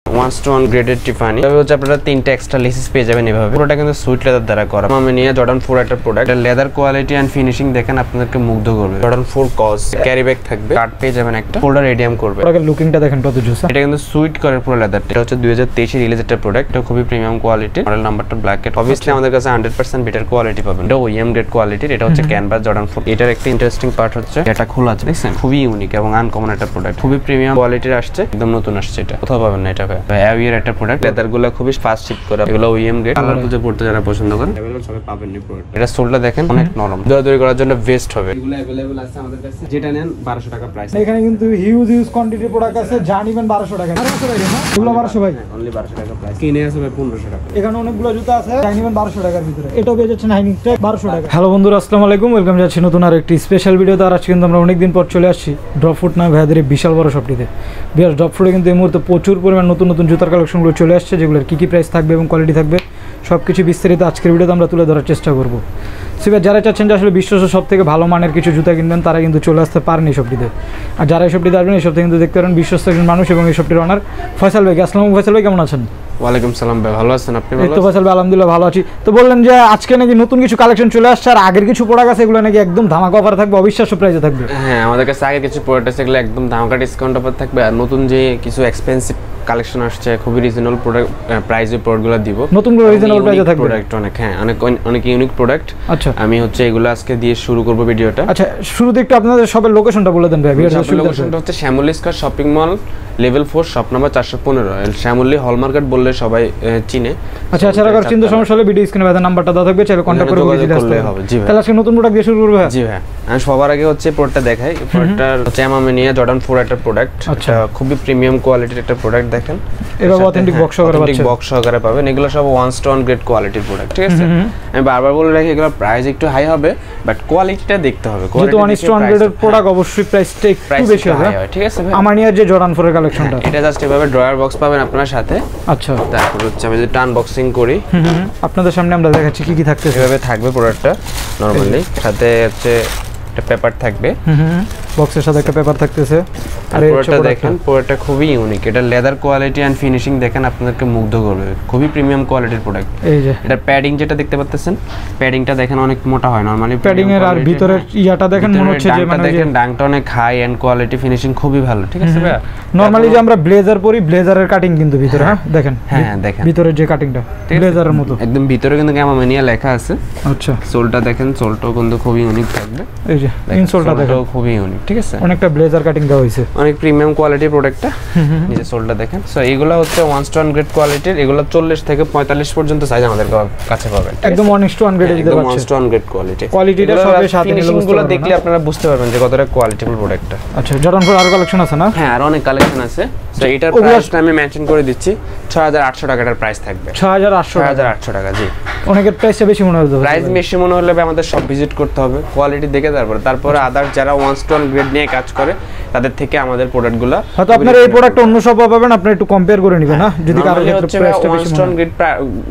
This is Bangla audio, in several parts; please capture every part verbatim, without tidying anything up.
ওয়ান টু ওয়ান গ্রেডেড টিফানি। তবে হচ্ছে আপনারা তিনটা এক্সট্রা লেসিস পেয়ে যাবেন এভাবে। পুরোটা কিন্তু সুইট লেদার দ্বারা করা। আমি নিয়ে জর্ডান ফোর একটা product, leather quality and finishing দেখেন আপনাদেরকে মুগ্ধ করবে। জর্ডান ফোর কস ক্যারি ব্যাগ থাকবে, কার্ড পেয়ে যাবেন একটা, ফোল্ডার রেডিয়াম করবে। পুরো লুকিংটা দেখেন কত জোস। এটা কিন্তু সুইট করে পুরো লেদার। এটা হচ্ছে দুই হাজার তেইশ এর রিলিজ একটা প্রোডাক্ট। এটা খুবই প্রিমিয়াম কোয়ালিটি। মডেল নাম্বারটা ব্ল্যাক। অবভিয়াসলি আমাদের কাছে হান্ড্রেড পার্সেন্ট বেটার কোয়ালিটি পাবেন। এটা ওইএম গ্রেড কোয়ালিটির। এটা হচ্ছে ক্যানভাস জর্ডান ফোর। এটার একটা ইন্টারেস্টিং পার্ট হচ্ছে এটা খোলা আছে, দেখছেন? খুবই ইউনিক এবং আনকমন একটা প্রোডাক্ট। খুবই প্রিমিয়াম কোয়ালিটির আসছে, একদম নতুন আসছে। এটা কোথাও পাবেন না। এটা অ্যাভিয়ার একটা প্রোডাক্ট। লেদার গুলো খুবই ফাস্ট শিপ করা। এগুলো ওইএম গ্রেড। কালার খুঁজে পড়তে যারা পছন্দ করেন अवेलेबल সবাই পাবেন এই প্রোডাক্ট। এটা সোলটা দেখেন অনেক নরম, দৌড়াদৌড়ি করার জন্য বেস্ট হবে। এগুলো अवेलेबल আছে আমাদের কাছে। যেটা নেন বারোশো টাকা প্রাইস। এখানে কিন্তু হিউজ হিউজ কোয়ান্টিটি প্রোডাক্ট আছে, যা নিবেন বারোশো টাকা। বারোশো টাকা না, এগুলো বারোশো ভাই, অনলি বারোশো টাকা প্রাইস। কিনে আছে ভাই পনেরোশো টাকা। এখানে অনেকগুলো জুতা আছে, যা নিবেন বারোশো টাকার ভিতরে। এটাও পেয়ে যাচ্ছেন হাইনিং টেক বারোশো টাকা। হ্যালো বন্ধুরা, আসসালামু আলাইকুম, ওয়েলকাম যাচ্ছি নতুন আর একটি স্পেশাল ভিডিওতে। আর আজকে কিন্তু আমরা অনেকদিন পর চলে আসছি ড্রপ ফুট না ভাইদের বিশাল বড় শপটিতে। বিয়ার ড্রপ ফুটে কিন্তু এই মুহূর্তে প্রচুর পরিমাণ নতুন নতুন জুতার কালেকশনগুলো চলে আসছে, যেগুলোর কী কী প্রাইস থাকবে এবং কোয়ালিটি থাকবে সব কিছু বিস্তারিত আজকের ভিডিওতে আমরা তুলে ধরার চেষ্টা করবো। সেবার যারা চাচ্ছেন যে আসলে বিশ্বস্ত সব থেকে ভালো মানের কিছু জুতা কিনবেন, তারা কিন্তু চলে আসতে পারেন এই শপটিতে। আর যারা এই শপটিতে আসবেন, এই শপটি কিন্তু দেখতে পারেন বিশ্বস্ত একজন মানুষ এবং এই শপটির ওনার ফয়সাল ভাই। আসসালামু আলাইকুম ফয়সাল ভাই, কেমন আছেন? ওয়ালাইকুম সালাম ভাই, ভালো আছেন আপনি? এই তো ফয়সাল ভাই, আলহামদুলিল্লাহ ভালো আছি। তো বললেন যে আজকে নাকি নতুন কিছু কালেকশন চলে আসছে, আর আগের কিছু প্রোডাক্ট আছে এগুলো নাকি একদম ধামাকা অফার থাকবে, অবিশ্বাস্য প্রাইসে থাকবে। হ্যাঁ, আমাদের কাছে আগে কিছু প্রোডাক্ট আছে, এগুলো একদম ধামাকা ডিসকাউন্ট অফার থাকবে। আর নতুন যে কিছু এক্সপেন্সিভ কালেকশন আসছে, খুবই রিজনেবল প্রোডাক্ট প্রাইসে প্রোডাক্টগুলো দিব। নতুন করে রিজনেবল প্রাইসে থাকবে প্রোডাক্ট অনেক। হ্যাঁ, অনেক অনেক ইউনিক প্রোডাক্ট। আচ্ছা, আমি হচ্ছে এগুলো আজকে দিয়ে শুরু করব ভিডিওটা। আচ্ছা, শুরুতে একটু আপনাদের শপের লোকেশনটা বলে দেন ভাই। লোকেশনটা হচ্ছে Shyamoli square shopping mall level four shop number চারশো পনেরো। শ্যামলী হলমার্কেট বললে সবাই চিনে। আচ্ছা, আচ্ছা, আর চিন্তা সমস্যা হলে ভিডিও স্ক্রিনে ভাই নাম্বারটা দেওয়া থাকবে, চাইলে কন্টাক্ট করে বুঝে আসতে হবে। জি ভাই, তাহলে আজকে নতুন প্রোডাক্ট দিয়ে শুরু করব। জি ভাই, আমি সবার আগে হচ্ছে প্রোডাক্টটা দেখাই। প্রোডাক্টটা হচ্ছে আমি নিয়ে জর্ডান ফোর একটা প্রোডাক্ট। আচ্ছা, খুবই প্রিমিয়াম কোয়ালিটির একটা প্রোডাক্ট। দেখেন এবার অথেন্টিক বক্স সহকারে পাচ্ছেন। অথেন্টিক বক্স সহকারে পাবেন। এগুলো সব ওয়ান টু ওয়ান গ্রেড কোয়ালিটির প্রোডাক্ট, ঠিক আছে? আমি বারবার বলে রাখি, এগুলো প্রাইস একটু হাই হবে, বাট কোয়ালিটিটা দেখতে হবে। যেহেতু ওয়ান টু ওয়ান গ্রেডের প্রোডাক্ট, অবশ্যই প্রাইসটা একটু বেশি হবে, ঠিক আছে ভাই? আমার নিয়ে যে জর্ডান ফোর এর কালেকশনটা, এটা জাস্ট এভাবে ড্রয়ার বক্স পাবেন আপনার সাথে। আচ্ছা, তারপর হচ্ছে আমি যদি আনবক্সিং করি আপনাদের সামনে আমরা দেখাচ্ছি কি কি থাকতেছে। এভাবে থাকবে প্রোডাক্টটা নরমালি, সাথে হচ্ছে একটা পেপার থাকবে। হুম, বক্সের সাথে একটা পেপার থাকতেছে। আর পুরোটা দেখেন, পুরোটা খুবই ইউনিক। এটা লেদার কোয়ালিটি এন্ড ফিনিশিং দেখেন আপনাদেরকে মুগ্ধ করবে। খুবই প্রিমিয়াম কোয়ালিটির প্রোডাক্ট। এই যে এটা প্যাডিং যেটা দেখতে পাচ্ছেন, প্যাডিংটা দেখেন অনেক মোটা হয় নরমালি। প্যাডিং এর আর ভিতরের ইয়াটা দেখেন, মনে হচ্ছে যে মানে দেখেন ডাংটা অনেক হাই এন্ড কোয়ালিটি, ফিনিশিং খুবই ভালো, ঠিক আছে ভাই? নরমালি যে আমরা ব্লেজার পরি, ব্লেজারের কাটিং কিন্তু ভিতরে। হ্যাঁ দেখেন, হ্যাঁ দেখেন ভিতরের যে কাটিংটা ব্লেজারের মতো একদম ভিতরে কিন্তু ক্যামামেনিয়া লেখা আছে। আচ্ছা, সোলটা দেখেন, সোলটাও কিন্তু খুবই ইউনিক থাকবে। এই যে ইনসোলটা দেখেন, খুবই ইউনিক, ঠিক আছে? অনেকটা ব্লেজার কাটিং দেওয়া হয়েছে, অনেক প্রিমিয়াম কোয়ালিটির প্রোডাক্টটা। নিচে সোলটা দেখেন। সো এগুলো হচ্ছে ওয়ান টু ওয়ান গ্রেড কোয়ালিটির। এগুলো চল্লিশ থেকে পঁয়তাল্লিশ পর্যন্ত সাইজ আমাদের কাছে পাবেন। একদম ওয়ান টু ওয়ান গ্রেড দিতে পারছে। One two one grade quality. কোয়ালিটিটা সবে সাথে ফিনিশিংগুলো দেখলে আপনারা বুঝতে পারবেন যে কতটা কোয়ালিটিফুল প্রোডাক্টটা। আচ্ছা, জর্ডান ফোর আর কালেকশন আছে না? হ্যাঁ, আর অনেক কালেকশন আছে। সো এটার প্রাইসটা আমি মেনশন করে দিচ্ছি, ছয় হাজার আটশো টাকার প্রাইস থাকবে। ছয় হাজার আটশো ছয় হাজার আটশো টাকা। জি, অনেকের প্রাইসটা বেশি মনে হচ্ছে। প্রাইস বেশি মনে হলে আমাদের সব ভিজিট করতে হবে, কোয়ালিটি দেখে তারপর তারপরে আদার যারা ওয়ান টু ওয়ান গ্রেড নিয়ে কাজ করে তাদের থেকে আমাদের প্রোডাক্টগুলো হয়তো আপনারা এই প্রোডাক্ট অন্য সব পাবেন, আপনি একটু কম্পেয়ার করে নেবেন না, যদি কারো ক্ষেত্রে প্রাইসটা বেশি মনে হয়। One two one grade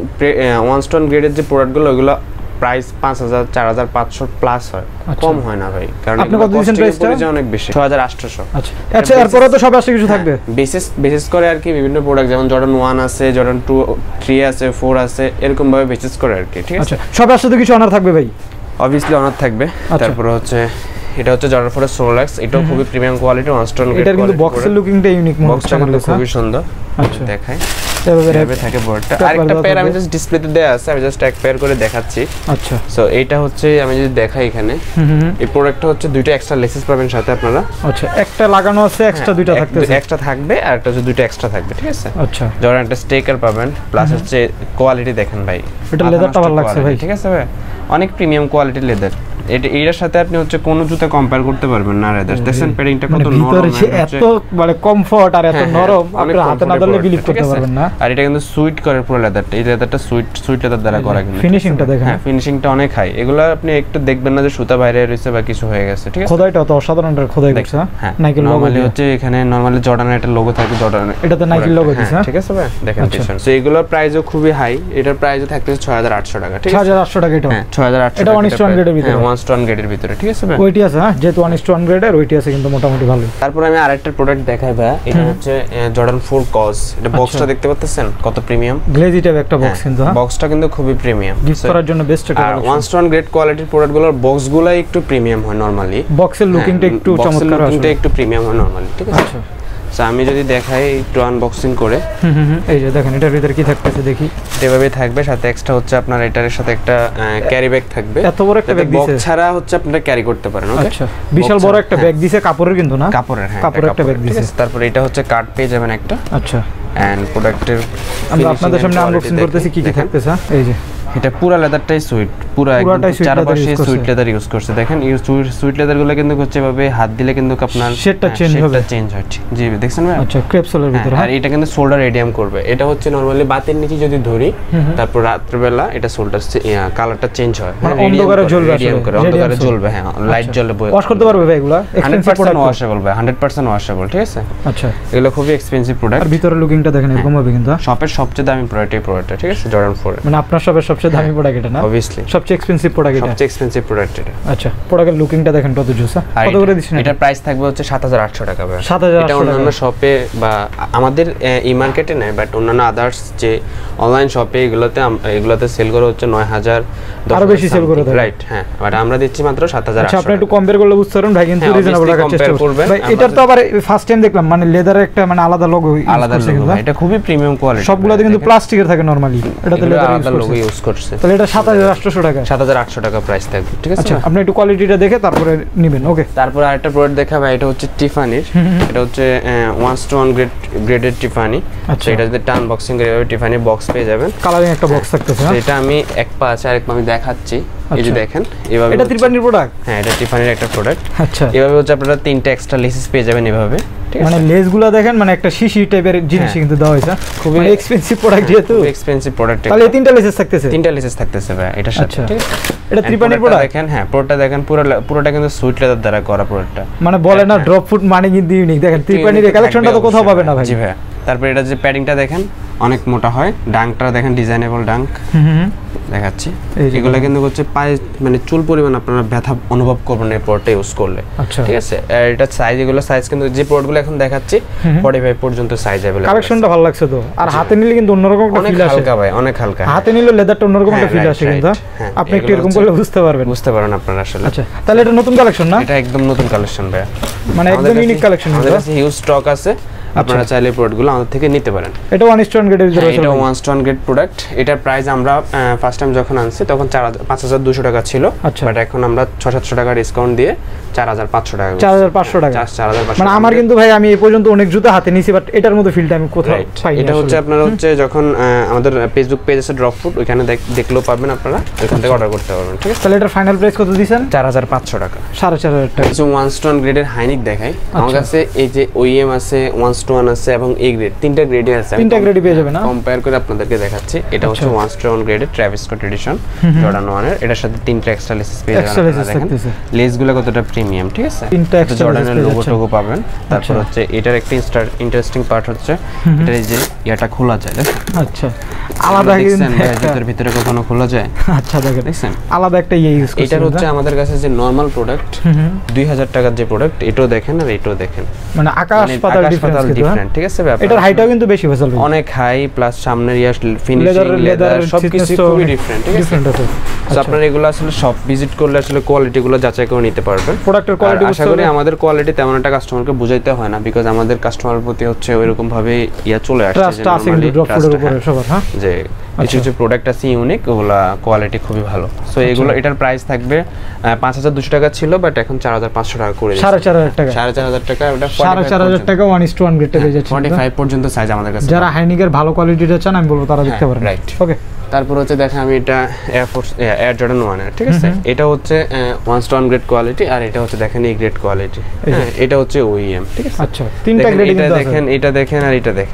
one two one গ্রেডের যে প্রোডাক্টগুলো, ওগুলো প্রাইস পাঁচ হাজার চার হাজার পাঁচশো প্লাস হয়, কম হয় না ভাই। কারণ আপনি কত দিয়েছেন প্রাইসটা? অনেক বেশি, ছয় হাজার আটশো। আচ্ছা, আচ্ছা, এরপরে তো সব আসলে কিছু থাকবে বেসিস বেসিস করে আর কি। বিভিন্ন প্রোডাক্ট যেমন জর্ডান ওয়ান আছে, জর্ডান টু, থ্রি আছে, ফোর আছে, এরকম ভাবে বেসিস করে আর কি, ঠিক আছে? আচ্ছা, সব আসলে কিছু অনার থাকবে ভাই? অবভিয়াসলি অনার থাকবে। তারপর হচ্ছে এটা হচ্ছে জর্ডান ফোর এর সোলাক্স। এটাও খুবই premium quality, one two one grade. এটার কিন্তু বক্সের লুকিংটা ইউনিক মনে হচ্ছে, বক্সটা খুবই সুন্দর। আচ্ছা, দেখাই এভাবে থাকে বোর্ডটা। আরেকটা পেয়ার আমি জাস্ট ডিসপ্লেতে দেয়া আছে, আমি জাস্ট এক পেয়ার করে দেখাচ্ছি। আচ্ছা, সো এইটা হচ্ছে আমি যদি দেখাই এখানে, এই প্রোডাক্টটা হচ্ছে দুইটা এক্সট্রা লেসেস পাবেন সাথে আপনারা। আচ্ছা, একটা লাগানো আছে, এক্সট্রা দুইটা থাকতেছে, এক্সট্রা থাকবে, আর একটা হচ্ছে দুইটা এক্সট্রা থাকবে, ঠিক আছে? আচ্ছা, জর্ডান একটা স্টিকার পাবেন, প্লাস হচ্ছে কোয়ালিটি দেখেন ভাই, এটা লেদারটা ভালো লাগছে ভাই, ঠিক আছে ভাই? অনেক প্রিমিয়াম কোয়ালিটির লেদার। এটা এর সাথে আপনি হচ্ছে কোন জুতা কম্পেয়ার করতে পারবেন না। রেদার দেখেন প্যাডিংটা কত নরম, ভিতরে এত মানে কমফর্ট আর এত নরম, আপনি হাতে না ধরলে বিলিভ করতে পারবেন না। আর এটা কিন্তু সুইট করে পুরো লেদারটা। এই লেদারটা সুইট সুইট লেদার দ্বারা করা, কিন্তু ফিনিশিংটা দেখেন। হ্যাঁ, ফিনিশিংটা অনেক হাই। এগুলো আপনি একটু দেখবেন না যে সুতা বাইরে রয়েছে বা কিছু হয়ে গেছে, ঠিক আছে? খোদাইটা তো অসাধারণ খোদাই করছে। হ্যাঁ, নাইকি লোগো নরমালি হচ্ছে এখানে নরমালি জর্ডানের একটা লোগো থাকে, জর্ডানের এটাতে নাইকি লোগো দিছে, ঠিক আছে ভাই? দেখেন পিছন। সো এগুলোর প্রাইসও খুবই হাই। এটার প্রাইসও থাকতেছে ছয় হাজার আটশো টাকা, ঠিক আছে? ছয় হাজার আটশো টাকা। এটা হ্যাঁ, ছয় হাজার আটশো। এটা ওয়ান টু ওয়ান গ্রেডের ভিতরে, ওয়ান স্টোন গ্রেডের ভিতরে, ঠিক আছে ভাই? ওইটি আছে, হ্যাঁ, যেহেতু ওয়ান স্টোন গ্রেডের ওইটি আছে কিন্তু মোটামুটি ভালোই। তারপর আমি আরেকটা প্রোডাক্ট দেখাই ভাই, এটা হচ্ছে জর্ডান ফোর কজ। এটা বক্সটা দেখতে পাচ্ছেন কত প্রিমিয়াম, গ্লেজি টাইপ একটা বক্স কিন্তু, হ্যাঁ, বক্সটা কিন্তু খুবই প্রিমিয়াম, গিফট করার জন্য বেস্ট একটা। আর ওয়ান স্টোন গ্রেড কোয়ালিটির প্রোডাক্টগুলোর বক্সগুলো একটু প্রিমিয়াম হয় নরমালি, বক্সের লুকিংটা একটু চমৎকার হয়, লুকিংটা একটু প্রিমিয়াম হয় নরমালি, ঠিক আছে? আচ্ছা, সো আমি যদি দেখাই একটু আনবক্সিং করে, হুম হুম এই যে দেখেন এটার ভিতরে কি থাকতেছে দেখি। এভাবে থাকবে, সাথে এক্সট্রা হচ্ছে আপনার এটার সাথে একটা ক্যারি ব্যাগ থাকবে। এত বড় একটা ব্যাগ দিয়েছে, বক্স ছাড়া হচ্ছে আপনারা ক্যারি করতে পারেন। ওকে, আচ্ছা, বিশাল বড় একটা ব্যাগ দিয়েছে, কাপড়ের কিন্তু না, কাপড়ের, হ্যাঁ, কাপড়ের একটা ব্যাগ দিয়েছে। তারপর এটা হচ্ছে কার্ড পেয়ে যাবেন একটা। আচ্ছা, এন্ড প্রোডাক্টের আমরা আপনাদের সামনে আনবক্সিং করতেছি কি কি থাকতেছে। এই যে এটা পুরো লেদারটাই সুইট, পুরো একদম চারপাশে সুইট লেদার ইউজ করছে। দেখেন এই সুইট লেদারগুলো কিন্তু হচ্ছে ভাবে হাত দিলে কিন্তু আপনার শেডটা চেঞ্জ হবে, চেঞ্জ হয়। জি দেখছেন ভাই? আচ্ছা, ক্রেপসোলের ভিতরে, আর এটা কিন্তু শোল্ডার রেডিয়াম করবে। এটা হচ্ছে নরমালি বাতের নিচে যদি ধরি, তারপর রাতের বেলা এটা শোল্ডার কালারটা চেঞ্জ হয়, মানে অন্ধকারে জ্বলবে, রেডিয়াম করে অন্ধকারে জ্বলবে, হ্যাঁ, লাইট জ্বলবে। ওয়াশ করতে পারবে ভাই এগুলা? এক্সপেন্সিভ প্রোডাক্ট, ওয়াশেবল ভাই, হান্ড্রেড পার্সেন্ট ওয়াশেবল, ঠিক আছে? আচ্ছা, এগুলো খুবই এক্সপেন্সিভ প্রোডাক্ট। আর ভিতরে লুকিংটা দেখেন এরকম হবে কিন্তু, শপের সবচেয়ে দামি প্রোডাক্ট এই প্রোডাক্টটা, ঠিক আছে? জর্ডান ফোর, মানে আপনার শপের সবচেয়ে দামি প্রোডাক্ট এটা না? অবভিয়াসলি সবচেয়ে এক্সপেন্সিভ প্রোডাক্ট এটা, সবচেয়ে এক্সপেন্সিভ প্রোডাক্ট এটা। আচ্ছা, প্রোডাক্টের লুকিংটা দেখেন কত জুস, কত করে দিচ্ছেন? এটা প্রাইস থাকবে হচ্ছে সাত হাজার আটশো টাকা ভাই। সাত হাজার আটশো এটা অন্যান্য শপে বা আমাদের ই মার্কেটে নেয়, বাট অন্যান্য আদার্স যে অনলাইন শপে এগুলোতে এগুলোতে সেল করে হচ্ছে নয় হাজার, আরো বেশি সেল করে দেয়, রাইট? হ্যাঁ, বাট আমরা দিচ্ছি মাত্র সাত হাজার আটশো। আচ্ছা, আপনি একটু কম্পেয়ার করলে বুঝতে পারবেন ভাই, কিন্তু রিজনেবল রাখার চেষ্টা করবেন ভাই। এটা তো আবার ফার্স্ট টাইম দেখলাম, মানে লেদারের একটা মানে আলাদা লোগো, আলাদা লোগো, এটা খুবই প্রিমিয়াম কোয়ালিটি। সবগুলোতে কিন্তু প্লাস্টিকের থাকে নরমালি, এটাতে লেদার আলাদা লোগো ইউজ করছে। তাহলে এটা সাত হাজার আটশো টাকা, সাত হাজার আটশো টাকা প্রাইস থাকবে, ঠিক আছে? আচ্ছা, আপনি একটু কোয়ালিটিটা দেখে তারপরে নেবেন। ওকে, তারপর আরেকটা প্রোডাক্ট দেখাবো, এটা হচ্ছে টিফানির। এটা হচ্ছে ওয়ান স্টোন গ্রেড গ্রেডের টিফানি। আচ্ছা, এটা যদি টান বক্সিং করে টিফানি বক্স পেয়ে যাবেন, কালারিং একটা বক্স থাকতেছে। এটা আমি এক পা আছে, আরেক পা আমি দেখাচ্ছি। এই যে দেখেন, এভাবে এটা টিফানির প্রোডাক্ট, হ্যাঁ, এটা টিফানির একটা প্রোডাক্ট। আচ্ছা, এভাবে হচ্ছে আপনারা তিনটা এক্সট্রা লেসেস পেয়ে যাবেন এভাবে, ঠিক আছে? মানে লেসগুলো দেখেন, মানে একটা শিশি টাইপের জিনিস কিন্তু দেওয়া হয়েছে, খুবই এক্সপেন্সিভ প্রোডাক্ট, যেহেতু এক্সপেন্সিভ প্রোডাক্ট। তাহলে এই তিনটা লেসেস থাকতেছে, তিনটা লেসেস থাকতেছে ভাই এটার সাথে, ঠিক আছে? এটা ত্রিপানির প্রোডাক্ট দেখেন, হ্যাঁ, পুরোটা দেখেন, পুরো পুরোটা কিন্তু সুইট লেদার দ্বারা করা প্রোডাক্টটা, মানে বলে না ড্রপ ফুট মানে কিন্তু ইউনিক। দেখেন ত্রিপানির কালেকশনটা তো কোথাও পাবে না ভাই। জি ভাই। তারপর এটা যে প্যাডিংটা দেখেন অনেক মোটা হয়, ডাঙ্কটা দেখেন ডিজাইনেবল ডাঙ্ক দেখাচ্ছি। এগুলো কিন্তু হচ্ছে পায়ে মানে চুল পরিমাণ আপনারা ব্যথা অনুভব করবেন এই প্রোডাক্টটা ইউজ করলে, ঠিক আছে? আর এটা সাইজ, এগুলো সাইজ কিন্তু যে প্রোডাক্টগুলো এখন দেখাচ্ছি পঁয়তাল্লিশ পর্যন্ত সাইজ अवेलेबल। কালেকশনটা ভালো লাগছে তো, আর হাতে নিলে কিন্তু অন্যরকম একটা ফিল আসে। হালকা ভাই, অনেক হালকা, হাতে নিলে লেদারটা অন্যরকম একটা ফিল আসে কিন্তু, আপনি একটু এরকম করলে বুঝতে পারবেন, বুঝতে পারেন আপনারা আসলে। আচ্ছা, তাহলে এটা নতুন কালেকশন না? এটা একদম নতুন কালেকশন ভাই, মানে একদম ইউনিক কালেকশন। আমাদের কাছে হিউজ স্টক আছে, আপনারা চাইলে প্রোডাক্টগুলো আমাদের থেকে নিতে পারেন। এটা ওয়ান স্টোন গ্রেডের ভিতরে আছে, এটা ওয়ান স্টোন গ্রেড প্রোডাক্ট। এটার প্রাইস আমরা ফার্স্ট টাইম যখন আনছি তখন পাঁচ হাজার দুশো টাকা ছিল, বাট এখন আমরা ছয় সাতশো টাকা ডিসকাউন্ট দিয়ে চার হাজার পাঁচশো টাকা, চার হাজার পাঁচশো টাকা। মানে আমার কিন্তু ভাই আমি এই পর্যন্ত অনেক জুতা হাতে নিয়েছি, বাট এটার মধ্যে ফিলটা আমি কোথাও পাইনি। এটা হচ্ছে আপনারা হচ্ছে যখন আমাদের ফেসবুক পেজ আছে ড্রপ ফুড, ওখানে দেখলেও পাবেন, আপনারা ওখান থেকে অর্ডার করতে পারবেন, ঠিক আছে? তাহলে এটার ফাইনাল প্রাইস কত দিবেন? চার হাজার পাঁচশো টাকা, সাড়ে চার হাজার টাকা। কিছু ওয়ান স্টোন গ্রেডের হাইনিক দেখাই আমার কাছে। এই যে ওইএম আছে, ওয়ান স্টোন আছে এবং এ গ্রেড, তিনটা গ্রেডে আছে, তিনটা গ্রেডে পেয়ে যাবেন না? কম্পেয়ার করে আপনাদেরকে দেখাচ্ছি। এটা হচ্ছে ওয়ান স্টোন গ্রেডের Travis Scott edition Jordan one এর। এটার সাথে তিনটা এক্সট্রা লেসেস পেয়ে যাবেন, আপনারা দেখেন লেসগুলো কতটা প্রিমিয়াম, ঠিক আছে? তিনটা এক্সট্রা জর্ডানের লোগো টোগো পাবেন। তারপর হচ্ছে এটার একটা ইন্টারেস্টিং পার্ট হচ্ছে এটার এই যে ইয়াটা খোলা যায়, দেখেন? আচ্ছা, আলাদা ভিতরে ভিতরে কখনো খোলা যায়? আচ্ছা, দেখেন দেখছেন আলাদা একটা ইয়ে ইউজ করছেন। এটার হচ্ছে আমাদের কাছে যে নরমাল প্রোডাক্ট দুই হাজার টাকার যে প্রোডাক্ট, এটাও দেখেন আর এটাও দেখেন, মানে আকাশ পাতাল ডিফারেন্স, ঠিক আছে? এটার হাইটটাও কিন্তু বেশি ভেসেল, অনেক হাই, প্লাস সামনের ইয়ার ফিনিশিং লেদার সবকিছু খুবই ডিফারেন্ট, ঠিক আছে? সো আপনারা এগুলো আসলে সব ভিজিট করলে আসলে কোয়ালিটিগুলো যাচাই করে নিতে পারবেন। প্রোডাক্টের কোয়ালিটি আশা করি আমাদের কোয়ালিটি তেমন একটা কাস্টমারকে বুঝাইতে হয় না, বিকজ আমাদের কাস্টমারের প্রতি হচ্ছে ওইরকম ভাবে ইয়া চলে আসছে যে কিছু কিছু প্রোডাক্ট আছে ইউনিক, ওগুলা কোয়ালিটি খুবই ভালো। সো এগুলো এটার প্রাইস থাকবে পাঁচ হাজার দুশো টাকা ছিল, বাট এখন চার হাজার পাঁচশো টাকা করে দিয়েছে, সাড়ে চার হাজার টাকা, সাড়ে চার হাজার টাকা। ওটা সাড়ে চার হাজার টাকা ওয়ান ইস টু ওয়ান গ্রেডটা পেয়ে যাচ্ছে, পঁয়তাল্লিশ পর্যন্ত সাইজ আমাদের কাছে। যারা হাইনিকের ভালো কোয়ালিটিটা চান আমি বলবো তারা দেখতে পারেন, রাইট? ওকে। তারপর হচ্ছে দেখেন আমি এটা air force air Jordan one এর, ঠিক আছে? এটা হচ্ছে ওয়ান স্টোন গ্রেড কোয়ালিটি, আর এটা হচ্ছে দেখেন এই গ্রেড কোয়ালিটি, এটা হচ্ছে ওইএম, ঠিক আছে? আচ্ছা, তিনটা গ্রেড এটা দেখেন, এটা দেখেন আর এটা দেখেন,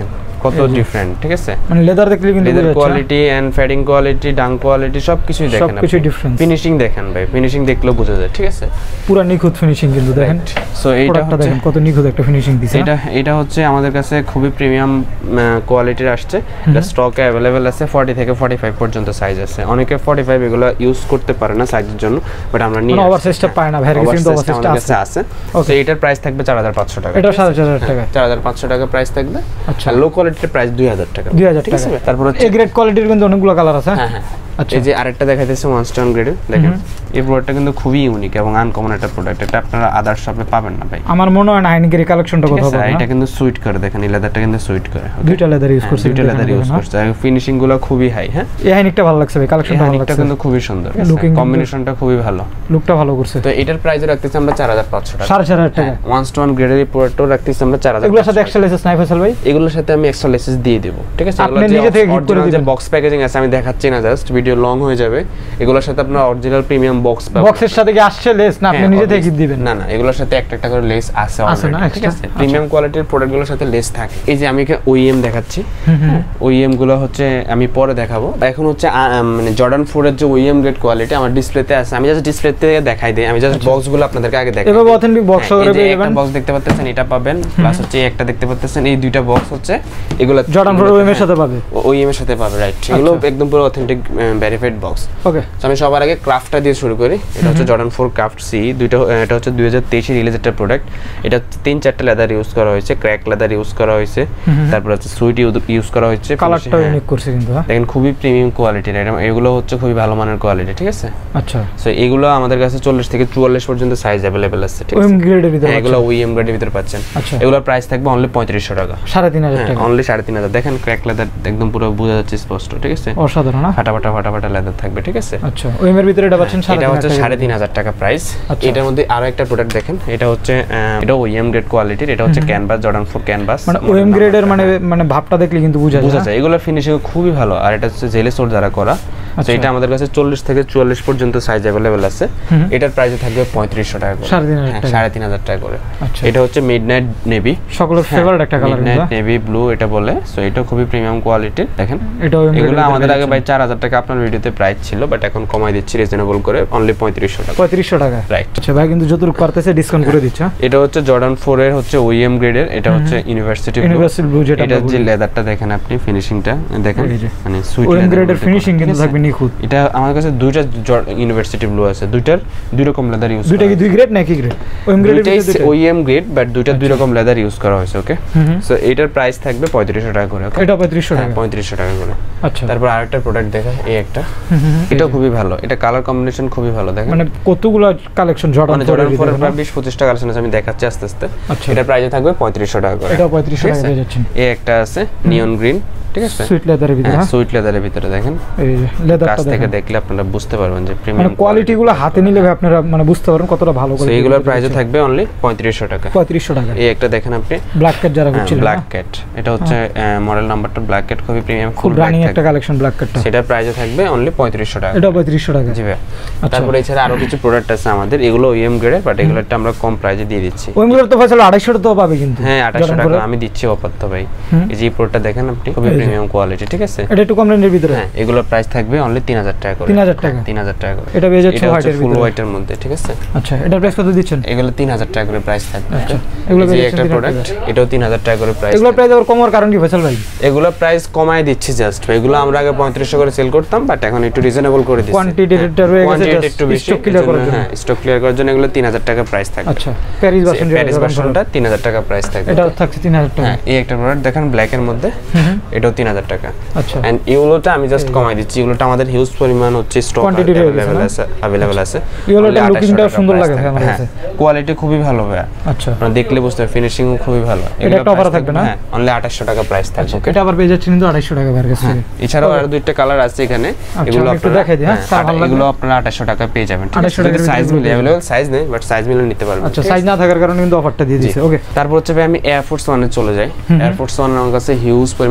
কত ডিফারেন্ট, ঠিক আছে? মানে লেদার দেখলে কিন্তু leather quality and fading quality, ডাং কোয়ালিটি সবকিছুই দেখেন, সবকিছু ডিফারেন্স। ফিনিশিং দেখেন ভাই, ফিনিশিং দেখলেও বোঝা যায়, ঠিক আছে? পুরো নিখুঁত ফিনিশিং কিন্তু দেখেন। সো এইটা হচ্ছে দেখেন কত নিখুঁত একটা ফিনিশিং দিছে। এটা এটা হচ্ছে আমাদের কাছে খুবই প্রিমিয়াম কোয়ালিটির আসছে। এটা স্টকে अवेलेबल আছে চল্লিশ থেকে পঁয়তাল্লিশ পর্যন্ত সাইজ আছে। অনেকে পঁয়তাল্লিশ এগুলো ইউজ করতে পারে না সাইজের জন্য, বাট আমরা নিয়ে ওভার সাইজটা পায় না, ভ্যারি কিন্তু ওভার সাইজটা আছে আছে। সো এটার প্রাইস থাকবে চার হাজার পাঁচশো টাকা। এটা সাড়ে চার হাজার টাকা, চার হাজার পাঁচশো টাকা প্রাইস থাকবে। আচ্ছা, লো কোয়ালিটির প্রাইস দুই হাজার টাকা, দুই হাজার টাকা। তারপর হচ্ছে এ গ্রেড কোয়ালিটির কিন্তু অনেকগুলো কালার আছে। হ্যাঁ হ্যাঁ, এই যে আরেকটা দেখাইতেছে ওয়ান স্টোন গ্রেডের, দেখেন এই প্রোডাক্টটা কিন্তু খুবই ইউনিক এবং আনকমন একটা প্রোডাক্ট। এটা আপনারা আদার শপে পাবেন না ভাই। আমার মনে হয় না হাইনিকের কালেকশনটা কথা বলবো। এটা কিন্তু সুইট করে, দেখেন এই লেদারটা কিন্তু সুইট করে, দুইটা লেদার ইউজ করছে, দুইটা লেদার ইউজ করছে, ফিনিশিং গুলো খুবই হাই। হ্যাঁ, এই হাইনিকটা ভালো লাগছে ভাই, কালেকশনটা ভালো লাগছে, কিন্তু খুবই সুন্দর, কম্বিনেশনটা খুবই ভালো, লুকটা ভালো করছে। তো এটার প্রাইস রাখতেছি আমরা চার হাজার পাঁচশো টাকা, সাড়ে চার হাজার টাকা। ওয়ান স্টোন গ্রেডের এই প্রোডাক্টও রাখতেছি আমরা চার হাজার। এগুলোর সাথে এক্সট্রা লেসেস নাই ফয়সাল ভাই? এগুলোর সাথে আমি এক্সট্রা লেসেস দিয়ে দেব, ঠিক আছে? আপনি নিজে থেকে গিফট করে দিবেন। বক্স প্যাকেজিং আছে, আমি দেখাচ্ছি না, জাস্ট ভিডিও লং হয়ে যাবে। এগুলোর সাথে আপনারা অরিজিনাল প্রিমিয়াম বক্স পাবেন। বক্সের সাথে কি আসছে লেস না আপনি নিজে থেকে গিফট দিবেন? না না, এগুলোর সাথে একটা একটা করে লেস আছে অলরেডি, ঠিক আছে? প্রিমিয়াম কোয়ালিটির প্রোডাক্টগুলোর সাথে লেস থাকে। এই যে আমি এখানে ওইএম দেখাচ্ছি, ওইএম গুলো হচ্ছে আমি পরে দেখাবো। এখন হচ্ছে মানে জর্ডান ফোর এর যে ওইএম গ্রেড কোয়ালিটি আমার ডিসপ্লেতে আছে, আমি জাস্ট ডিসপ্লেতে দেখাই দেই। আমি জাস্ট বক্সগুলো আপনাদেরকে আগে দেখাই। এভাবে অথেন্টিক বক্স করে পেয়ে যাবেন। একটা বক্স দেখতে পাচ্ছেন, এটা পাবেন, প্লাস হচ্ছে একটা দেখতে পাচ্ছেন, এই দুইটা বক্স হচ্ছে এগুলো জর্ডান ফোর ওইএম এর সাথে পাবে, ওইএম এর সাথে পাবে, রাইট? এগুলো একদম পুরো অথেন্টিক ভেরিফাইড বক্স। ওকে, আমি সবার আগে ক্রাফটটা দিয়ে শুরু করি। এটা হচ্ছে জর্ডান ফোর ক্রাফট সি, দুইটা, এটা হচ্ছে দুই হাজার তেইশ এর রিলিজ একটা প্রোডাক্ট। এটা তিন চারটা লেদার ইউজ করা হয়েছে, ক্র্যাক লেদার ইউজ করা হয়েছে, তারপর হচ্ছে সুইট ইউজ করা হয়েছে। কালারটা ইউনিক করছে কিন্তু, দেখেন খুবই প্রিমিয়াম কোয়ালিটির, এগুলো হচ্ছে খুবই ভালো মানের কোয়ালিটি, ঠিক আছে? আচ্ছা, সো এগুলো আমাদের কাছে চল্লিশ থেকে চুয়াল্লিশ পর্যন্ত সাইজ अवेलेबल আছে, ঠিক আছে? ওএম গ্রেডের ভিতরে, এগুলো ওএম গ্রেডের ভিতরে পাচ্ছেন। আচ্ছা, এগুলোর প্রাইস থাকবে অনলি পঁয়ত্রিশশো টাকা, সাড়ে তিন হাজার টাকা, অনলি সাড়ে তিন হাজার। দেখেন ক্র্যাক লেদার একদম পুরো বোঝা যাচ্ছে স্পষ্ট, ঠিক আছে? অসাধারণ, না ফাটা ফাটা ফাটা ফাটা লেদার থাকবে, ঠিক আছে? আচ্ছা, ওএম এর ভিতরে এটা পাচ্ছেন এটা হচ্ছে সাড়ে তিন হাজার টাকা প্রাইস। এটার মধ্যে আরো একটা প্রোডাক্ট দেখেন, এটা হচ্ছে এটা ওএম গ্রেড কোয়ালিটির, এটা হচ্ছে ক্যানভাস, জর্ডান ফোর ক্যানভাস। মানে ওএম গ্রেডের মানে মানে ভাবটা দেখলে কিন্তু বোঝা যায়, বোঝা যায়। এগুলোর ফিনিশিং খুবই ভালো, আর এটা হচ্ছে জেলে সোর দ্বারা করা। আচ্ছা, এটা আমাদের কাছে চল্লিশ থেকে চুয়াল্লিশ পর্যন্ত সাইজ अवेलेबल আছে। এটার প্রাইস থাকবে পঁয়ত্রিশশো টাকা করে, সাড়ে তিন হাজার টাকা করে। এটা হচ্ছে মিডনাইট নেভি, সকলের ফেভারিট একটা কালার, মিডনাইট নেভি ব্লু এটা বলে। সো এটা খুবই প্রিমিয়াম কোয়ালিটির, দেখেন। এগুলো আমাদের আগে ভাই চার হাজার টাকা আপনার ভিডিওতে প্রাইস ছিল, বাট এখন কমাই দিচ্ছি রিজনেবল করে, অনলি পঁয়ত্রিশশো টাকা। পঁয়ত্রিশশো টাকা, রাইট? আচ্ছা ভাই, কিন্তু যতটুকু পারতেছে ডিসকাউন্ট করে দিচ্ছে। এটা হচ্ছে জর্ডান ফোর এর হচ্ছে ওইএম গ্রেডের, এটা হচ্ছে ইউনিভার্সিটি ইউনিভার্সিটি ব্লু, যেটা এটা যে লেদারটা দেখেন আপনি, ফিনিশিংটা দেখেন, মানে সুইট ওএম গ্রেডের ফিনিশিং কিন্তু থাকবে নিখুঁত। এটা আমার কাছে দুইটা ইউনিভার্সিটি ব্লু আছে, দুইটার দুই রকম লেদার ইউজ করা। দুইটা কি দুই গ্রেড নাকি গ্রেড? ওএম গ্রেডের ভিতরে ওইএম গ্রেড, বাট দুইটা দুই রকম লেদার ইউজ করা হয়েছে, ওকে? সো এটার প্রাইস থাকবে পঁয়ত্রিশশো টাকা করে, ওকে? এটা পঁয়ত্রিশশো টাকা, পঁয়ত্রিশশো টাকা করে। আচ্ছা, তারপর আরেকটা প্রোডাক্ট দেখা, এই একটা, এটা খুবই ভালো, এটা কালার কম্বিনেশন খুবই ভালো, দেখেন। মানে কতগুলো কালেকশন জর্ডান জর্ডান ফোর এর প্রায় বিশ পঁচিশটা কালেকশন আছে, আমি দেখাচ্ছি আস্তে আস্তে। এটা প্রাইস থাকবে পঁয়ত্রিশশো টাকা করে, এটা পঁয়ত্রিশশো টাকা পেয়ে যাচ্ছেন। এই একটা আছে নিয়ন গ্রিন, ঠিক আছে? সুইট লেদারের ভিতরে, হ্যাঁ, সুইট লেদারের ভিতরে দেখেন, এই লেদারটা কাছ থেকে দেখলে আপনারা বুঝতে পারবেন যে প্রিমিয়াম মানে কোয়ালিটিগুলো হাতে নিলে আপনারা মানে বুঝতে পারবেন কতটা ভালো করে। এইগুলোর প্রাইস থাকবে অনলি পঁয়ত্রিশশো টাকা, পঁয়ত্রিশশো টাকা। এই একটা দেখেন আপনি, ব্ল্যাক ক্যাট যারা বুঝছিলেন, ব্ল্যাক ক্যাট, এটা হচ্ছে মডেল নাম্বারটা ব্ল্যাক ক্যাট, খুবই প্রিমিয়াম, খুব রানিং একটা কালেকশন ব্ল্যাক ক্যাটটা। সেটা প্রাইস থাকবে অনলি পঁয়ত্রিশশো টাকা, এটা পঁয়ত্রিশশো টাকা, জি ভাই। তারপরে এছাড়া আরো কিছু প্রোডাক্ট আছে আমাদের, এগুলো ওএম গ্রেডের, বাট এগুলোটা আমরা কম প্রাইসে দিয়ে দিচ্ছি। ওএম গ্রেড তো ভাই আড়াইশো টাকা তো পাবে কিন্তু, হ্যাঁ আঠাশশো টাকা আমি দিচ্ছি অফার তো ভাই। এই যে প্রোডাক্টটা দেখেন আপনি, খুবই প্রিমিয়াম কোয়ালিটি, ঠিক আছে? এটা একটু কম রেঞ্জের ভিতরে, হ্যাঁ এগুলোর প্রাইস থাকবে অনলি তিন হাজার টাকা করে, তিন হাজার টাকা, তিন হাজার টাকা করে। এটা পেয়ে যাচ্ছে হোয়াইটের ফুল ভিতরে, হোয়াইটের মধ্যে, ঠিক আছে? আচ্ছা, এটার প্রাইস কত দিচ্ছেন? এগুলো তিন হাজার টাকা করে প্রাইস থাকবে। আচ্ছা, এগুলো এই একটা প্রোডাক্ট, এটাও তিন হাজার টাকা করে প্রাইস। এগুলোর প্রাইস আবার কমার কারণ কি ফয়সাল ভাই? এগুলো প্রাইস কমায় দিচ্ছি জাস্ট, এগুলো আমরা আগে পঁয়ত্রিশশো করে সেল করতাম, বাট এখন একটু রিজনেবল করে দিচ্ছি। কোয়ান্টিটিটা রয়ে গেছে, একটু বেশি, স্টক ক্লিয়ার করার জন্য, হ্যাঁ স্টক ক্লিয়ার করার জন্য এগুলো তিন হাজার টাকা প্রাইস থাকবে। আচ্ছা, প্যারিস ভার্সন, প্যারিস ভার্সনটা তিন হাজার টাকা প্রাইস থাকবে, এটা থাকছে তিন হাজার টাকা। হ্যাঁ, এই একটা প্রোডাক্ট দেখেন ব্ল্যাক এর মধ্যে, এটাও তিন হাজার টাকা। আচ্ছা, এন্ড এগুলোটা আমি জাস্ট কমাই দিচ্ছি, এগুলোটা আমাদের হিউজ পরিমাণ হচ্ছে স্টক अवेलेबल আছে, अवेलेबल আছে। এগুলোটা লুকিংটা সুন্দর লাগে ভাই আমার কাছে, কোয়ালিটি খুবই ভালো ভাই। আচ্ছা, আপনারা দেখলে বুঝতে পারবেন, ফিনিশিং খুবই ভালো। এটা একটা অফার থাকবে না? হ্যাঁ, অনলি আঠাশশো টাকা প্রাইস থাকবে, ওকে? এটা আবার পেয়ে যাচ্ছেন কিন্তু আড়াইশো টাকা ভাইয়ের কাছে। এছাড়াও আরো দুইটা কালার আছে এখানে, এগুলো আপনারা দেখাই দিই। হ্যাঁ, এগুলো আপনারা আঠাশশো টাকা পেয়ে যাবেন, ঠিক আছে? যদি সাইজ মিলে अवेलेबल, সাইজ নেই বাট সাইজ মিলে নিতে পারবেন। আচ্ছা, সাইজ না থাকার কারণে কিন্তু অফারটা দিয়ে দিয়েছে, ওকে? তারপর হচ্ছে ভাই আমি এয়ারফোর্স ওয়ান এ চলে যাই। এয়ারফোর্স ওয়ান আমার কাছে হিউজ পরিমাণ কালেকশন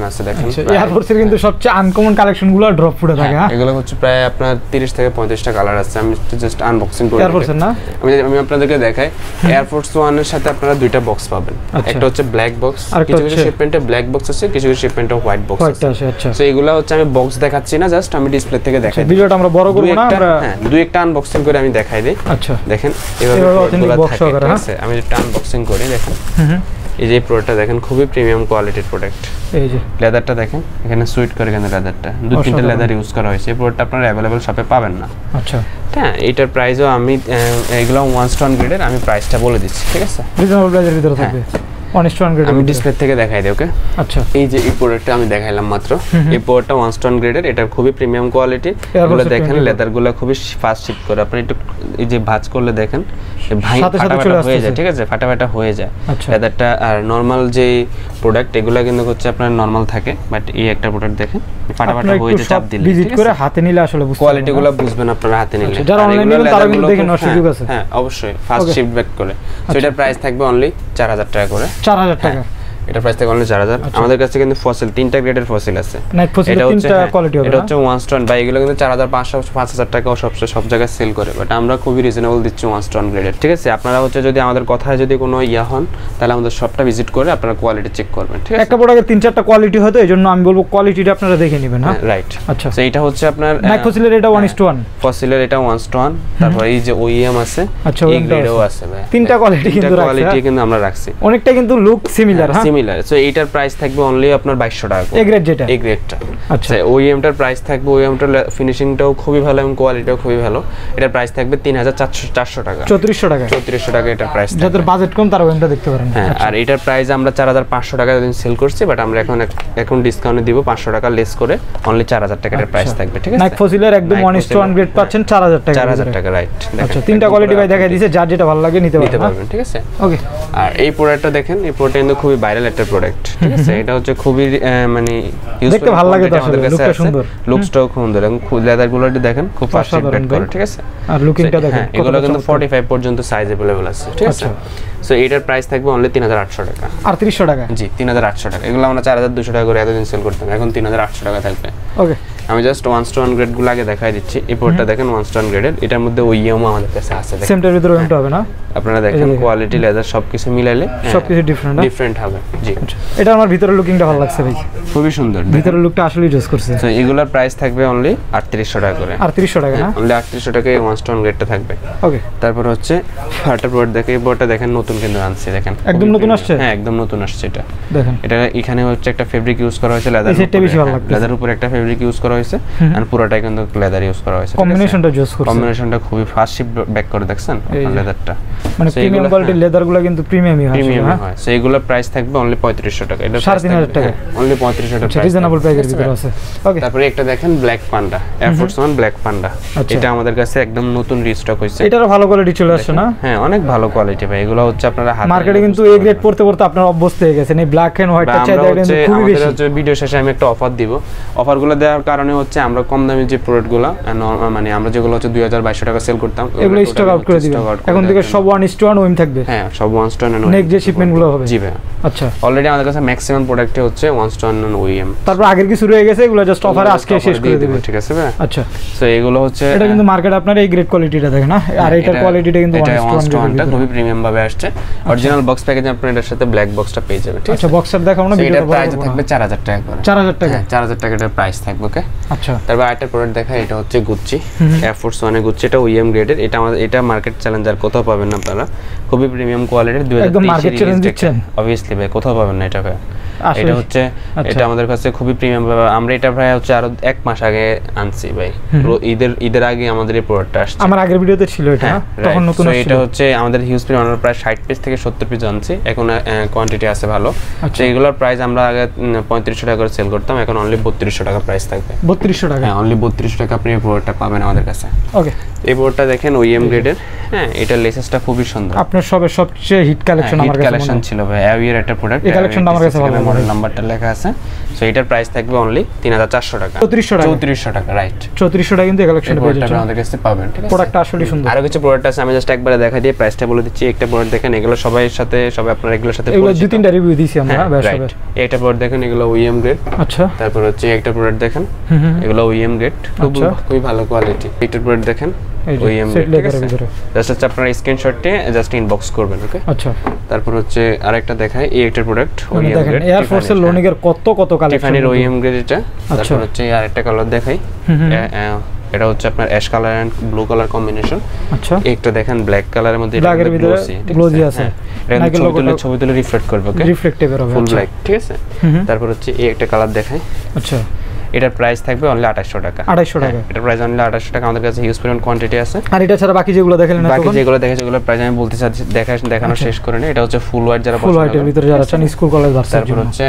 কালেকশন আছে দেখেন এয়ারফোর্স এর কিন্তু সবচেয়ে আনকমন কালেকশন গুলো ড্রপ ফুটে থাকে হ্যাঁ এগুলো হচ্ছে প্রায় আপনার তিরিশ থেকে পঁয়ত্রিশ টা কালার আছে আমি জাস্ট আনবক্সিং করে এয়ারফোর্স না আমি আমি আপনাদেরকে দেখাই এয়ারফোর্স ওয়ান এর সাথে আপনারা দুইটা বক্স পাবেন একটা হচ্ছে ব্ল্যাক বক্স কিছু কিছু শিপমেন্টে ব্ল্যাক বক্স আছে কিছু কিছু শিপমেন্টে হোয়াইট বক্স আছে আচ্ছা সো এগুলো হচ্ছে আমি বক্স দেখাচ্ছি না জাস্ট আমি ডিসপ্লে থেকে দেখাই ভিডিওটা আমরা বড় করব না আমরা হ্যাঁ দুই একটা আনবক্সিং করে আমি দেখাই দেই আচ্ছা দেখেন এভাবে প্রোডাক্টগুলো থাকে ঠিক আছে আমি একটা আনবক্সিং করি দেখেন হুম এই যে প্রোডাক্টটা দেখেন খুবই প্রিমিয়াম কোয়ালিটির প্রোডাক্ট এই যে লেদারটা দেখেন এখানে সুইট করে কেন লেদারটা দুই তিনটা লেদার ইউজ করা হয়েছে এই প্রোডাক্টটা আপনারা अवेलेबल শপে পাবেন না আচ্ছা হ্যাঁ এটার প্রাইসও আমি এগুলো ওয়ান স্টোন গ্রেডের আমি প্রাইসটা বলে দিচ্ছি ঠিক আছে রিজনেবল প্রাইসের ভিতরে থাকবে ওয়ান স্টোন গ্রেড আমি ডিসপ্লে থেকে দেখাই দেই ওকে আচ্ছা এই যে এই প্রোডাক্টটা আমি দেখাইলাম মাত্র এই প্রোডাক্টটা ওয়ান স্টোন গ্রেডের এটা খুবই প্রিমিয়াম কোয়ালিটি এগুলো দেখেন লেদারগুলো খুবই ফাস্ট শিপ করে আপনি একটু এই যে ভাঁজ করলে দেখেন ভাই ফাটাফাটা হয়ে যায় ঠিক আছে ফাটাফাটা হয়ে যায় লেদারটা আর নরমাল যে প্রোডাক্ট এগুলো কিন্তু হচ্ছে আপনার নরমাল থাকে বাট এই একটা প্রোডাক্ট দেখেন ফাটাফাটা হয়ে যায় চাপ দিলে ভিজিট করে হাতে নিলে আসলে বুঝতে কোয়ালিটিগুলো বুঝবেন আপনারা হাতে নিলে যারা অনলাইনে নেবেন তারা কিন্তু দেখেন সুযোগ আছে হ্যাঁ অবশ্যই ফাস্ট শিপ ব্যাক করে সো এটার প্রাইস থাকবে অনলি চার হাজার টাকা করে চার হাজার টাকা এটা প্রাইস থেকে অনলি চার হাজার আমাদের কাছে কিন্তু ফসিল তিনটা গ্রেডের ফসিল আছে নাইট ফসিল তিনটা কোয়ালিটি হবে এটা হচ্ছে ওয়ান স্টোন বাই এগুলো কিন্তু চার হাজার পাঁচশো পাঁচ হাজার টাকা সব সব জায়গায় সেল করে বাট আমরা খুবই রিজনেবল দিচ্ছি ওয়ান স্টোন গ্রেডের ঠিক আছে আপনারা হচ্ছে যদি আমাদের কথায় যদি কোনো ইয়া হন তাহলে আমাদের শপটা ভিজিট করে আপনারা কোয়ালিটি চেক করবেন ঠিক আছে একটা প্রোডাক্টে তিন চারটা কোয়ালিটি হয় তো এজন্য আমি বলবো কোয়ালিটিটা আপনারা দেখে নেবেন হ্যাঁ রাইট আচ্ছা সো এটা হচ্ছে আপনার নাইট ফসিলের এটা ওয়ান টু ওয়ান ফসিলের এটা ওয়ান স্টোন তারপর এই যে ওইএম আছে আচ্ছা এই গ্রেডও আছে ভাই তিনটা কোয়ালিটি কিন্তু রাখছি কোয়ালিটি কিন্তু আমরা রাখছি অনেকটা কিন্তু লুক সিমিলার হ্যাঁ সিমিলার সো এইটার প্রাইস থাকবে অনলি আপনার বাইশশো টাকা এ গ্রেড যেটা এ গ্রেডটা আচ্ছা ওইএমটার প্রাইস থাকবে ওইএমটার ফিনিশিংটাও খুবই ভালো এবং কোয়ালিটিও খুবই ভালো এটার প্রাইস থাকবে তিন হাজার চারশো টাকা চৌত্রিশশো টাকা চৌত্রিশশো টাকা এটার প্রাইস যাদের বাজেট কম তারা ওইটা দেখতে পারেন হ্যাঁ আর এটার প্রাইস আমরা চার হাজার পাঁচশো টাকা দিন সেল করছি বাট আমরা এখন এখন ডিসকাউন্টে দিব পাঁচশো টাকা লেস করে অনলি চার হাজার টাকার প্রাইস থাকবে ঠিক আছে নাইট ফসিলের একদম ওয়ান টু ওয়ান গ্রেড পাচ্ছেন চার হাজার টাকা চার হাজার টাকা রাইট আচ্ছা তিনটা কোয়ালিটি ভাই দেখাই দিয়েছে যার যেটা ভালো লাগে নিতে পারবেন ঠিক আছে ওকে আর এই প্রোডাক্টটা দেখেন এই প্রোডাক্ট কিন্তু খুবই ভাইরাল একটা প্রোডাক্ট ঠিক আছে এটা হচ্ছে খুবই মানে দেখতে ভালো লাগে তো আসলে লুকটা সুন্দর লুকসটাও খুব সুন্দর এবং লেদার গুলো দেখেন খুব ফাস্ট ফিট করে ঠিক আছে আর লুকিংটা দেখেন এগুলো কিন্তু ফর্টি-ফাইভ পর্যন্ত সাইজ अवेलेबल আছে ঠিক আছে সো এটার প্রাইস থাকবে অনলি তিন হাজার আটশো টাকা আটত্রিশশো টাকা জি তিন হাজার আটশো টাকা এগুলো আমরা চার হাজার দুশো টাকা করে এতদিন সেল করতাম এখন তিন হাজার আটশো টাকা থাকবে ওকে আমি জাস্ট ওয়ান স্টোন গ্রেড গুলো আগে দেখাই দিচ্ছি এই প্রোডাক্টটা দেখেন ওয়ান স্টোন গ্রেডের এটার মধ্যে ওইএমও আমাদের কাছে আছে সেম টাইপের ভিতরে ওইটা হবে না আপনারা দেখেন কোয়ালিটি লেদার সবকিছু মিলাইলে সবকিছু ডিফারেন্ট ডিফারেন্ট হবে জি এটা আমার ভিতরের লুকিংটা ভালো লাগছে ভাই খুবই সুন্দর ভিতরের লুকটা আসলেই জোস করছে তো এগুলোর প্রাইস থাকবে অনলি আটত্রিশশো টাকা করে আটত্রিশশো টাকা না অনলি আটত্রিশশো টাকায় ওয়ান স্টোন গ্রেডটা থাকবে ওকে তারপর হচ্ছে ফাটার প্রোডাক্ট দেখেন এই বোর্ডটা দেখেন নতুন কিন্তু আনছি দেখেন একদম নতুন আসছে হ্যাঁ একদম নতুন আসছে এটা দেখেন এটা এখানে হচ্ছে একটা ফেব্রিক ইউজ করা হয়েছে লেদার এটা বেশি ভালো লাগছে লেদার উপরে একটা ফেব্রিক ইউজ করা হয়েছে আর পুরোটাই কিন্তু লেদার ইউজ করা হয়েছে কম্বিনেশনটা জোস করছে কম্বিনেশনটা খুবই ফাস্ট শিপ ব্যাক করে দেখছেন লেদারটা মানে প্রিমিয়াম কোয়ালিটির লেদারগুলো কিন্তু প্রিমিয়ামই হয় প্রিমিয়াম হয় সো এগুলোর প্রাইস থাকবে অনলি পঁয়ত্রিশশো টাকা এটা সাড়ে তিন হাজার টাকা অনলি পঁয়ত্রিশশো টাকা প্রাইস রিজনেবল প্রাইসের ভিতরে আছে ওকে তারপরে একটা দেখেন black panda air force one black panda এটা আমাদের কাছে একদম নতুন রিস্টক হইছে এটারও ভালো কোয়ালিটি চলে আসছে না হ্যাঁ অনেক ভালো কোয়ালিটি ভাই এগুলো হচ্ছে আপনারা হাতে মার্কেটে কিন্তু এ গ্রেড পড়তে পড়তে আপনারা অভ্যস্ত হয়ে গেছেন এই ব্ল্যাক এন্ড হোয়াইটটা চাইতে কিন্তু খুবই বেশি আমাদের ভিডিও শেষে আমি একটা অফার দিব অফারগুলো দেওয়ার কারণে হচ্ছে আমরা কম দামি যে প্রোডাক্টগুলো মানে আমরা যেগুলো হচ্ছে দুই হাজার বাইশশো টাকা সেল করতাম এগুলো স্টক আউট করে দিবেন এখন থেকে সব ওয়ান টু ওয়ান ওইম থাকবে হ্যাঁ সব ওয়ান স্টোন এন্ড নেক্সট যে শিপমেন্টগুলো হবে জি ভাই আচ্ছা অলরেডি আমাদের কাছে ম্যাক্সিমাম প্রোডাক্টে হচ্ছে ওয়ান স্টোন এন্ড ওইএম তারপর আগের কি শুরু হয়ে গেছে এগুলো জাস্ট অফারে আজকে শেষ করে দিবেন ঠিক আছে ভাই আচ্ছা সো এগুলো হচ্ছে এটা কিন্তু মার্কেট আপনার এই গ্রেড কোয়ালিটিটা দেখেন না আর এটার কোয়ালিটিটা কিন্তু ওয়ান স্টোনটা খুবই প্রিমিয়াম ভাবে আসছে অরিজিনাল বক্স প্যাকেজে আপনি এটার সাথে ব্ল্যাক বক্সটা পেয়ে যাবেন ঠিক আছে আচ্ছা বক্সটা দেখাও না ভিডিওটা প্রাইস থাকবে চার হাজার টাকা করে চার হাজার টাকা চার হাজার টাকা এর প্রাইস থাকবে ওকে আচ্ছা তারপর আরেকটা প্রোডাক্ট দেখা এটা হচ্ছে গুচ্চি এয়ারফোর্স ওয়ান এর গুচ্চি এটা ওইএম গ্রেডের এটা আমাদের এটা মার্কেট চ্যালেঞ্জার কোথাও পাবেন না আপনারা খুবই প্রিমিয়াম কোয়ালিটির দুই হাজার তেইশ একদম মার্কেট চ্যালেঞ্জ দিচ্ছেন obviously ভাই কোথাও পাবেন না এটা ভাই এটা হচ্ছে এটা আমাদের কাছে খুবই প্রিমিয়াম আমরা এটা প্রায় হচ্ছে আরো এক মাস আগে আনছি ভাই ঈদের ঈদের আগে আমাদের এই প্রোডাক্টটা আসছে আমার আগের ভিডিওতে ছিল এটা তখন নতুন আসছে এটা হচ্ছে আমাদের হিউজ পরিমাণ আমরা প্রায় ষাট পিস থেকে সত্তর পিস আনছি এখন কোয়ান্টিটি আছে ভালো তো এগুলোর প্রাইস আমরা আগে পঁয়ত্রিশশো টাকা করে সেল করতাম এখন অনলি বত্রিশশো টাকা প্রাইস থাকবে বত্রিশশো টাকা হ্যাঁ অনলি বত্রিশশো টাকা আপনি এই প্রোডাক্টটা পাবেন আমাদের কাছে ওকে এই প্রোডাক্টটা দেখেন ওইএম গ্রেডের হ্যাঁ এটা লেসেসটা খুবই সুন্দর আপনার সবে সবচেয়ে হিট কালেকশন আমার কাছে কালেকশন ছিল ভাই অ্যাভিয়ার একটা প্রোডাক্ট এই কালেকশনটা আমার কাছে ভালো লাগে মডেল নাম্বারটা লেখা আছে সো এটার প্রাইস থাকবে অনলি তিন হাজার চারশো টাকা চৌত্রিশশো টাকা চৌত্রিশশো টাকা রাইট চৌত্রিশশো টাকা কিন্তু এই কালেকশনটা পেয়ে যাচ্ছেন আমাদের কাছে পাবেন ঠিক আছে প্রোডাক্টটা আসলে সুন্দর আরো কিছু প্রোডাক্ট আছে আমি জাস্ট একবারে দেখাই দিয়ে প্রাইসটা বলে দিচ্ছি একটা প্রোডাক্ট দেখেন এগুলো সবার সাথে সবাই আপনারা এগুলোর সাথে এগুলো দুই তিনটা রিভিউ দিয়েছি আমরা বেশ হবে এটা প্রোডাক্ট দেখেন এগুলো ওইএম গ্রেড আচ্ছা তারপর হচ্ছে একটা প্রোডাক্ট দেখেন এগুলো ওইএম গ্রেড খুব খুবই ভালো কোয়ালিটি একটা প্রোডাক্ট দেখেন ওইএম গ্রেড ঠিক আছে জাস্ট হচ্ছে আপনারা স্ক্রিনশটে জাস্ট ইনবক্স করবেন ওকে আচ্ছা তারপর হচ্ছে আরেকটা দেখাই এই একটা প্রোডাক্ট ওইএম গ্রেড এয়ার ফোর্সের লোনিকের কত কত কালেকশন টিফানির ওইএম গ্রেড এটা তারপর হচ্ছে আরেকটা কালার দেখাই এটা হচ্ছে আপনার ash colour and blue colour combination আচ্ছা একটা দেখেন ব্ল্যাক কালারের মধ্যে এটা গ্লোসি গ্লোসি আছে এটা ছবি তুলে ছবি তুলে রিফ্লেক্ট করবে ওকে রিফ্লেক্টিভ হবে ফুল ব্ল্যাক ঠিক আছে তারপর হচ্ছে এই একটা কালার দেখাই আচ্ছা এটার প্রাইস থাকবে অনলি আঠাশশো টাকা আঠাশশো টাকা এটার প্রাইস অনলি আঠাশশো টাকা আমাদের কাছে হিউজ পরিমাণ কোয়ান্টিটি আছে আর এটা ছাড়া বাকি যেগুলো দেখালেন বাকি যেগুলো দেখেছি সেগুলো প্রাইস আমি বলতে চাচ্ছি দেখা দেখানো শেষ করে নি এটা হচ্ছে ফুল হোয়াইট যারা ফুল হোয়াইটের ভিতরে যারা চান স্কুল কলেজ ভার্সিটি তারপর হচ্ছে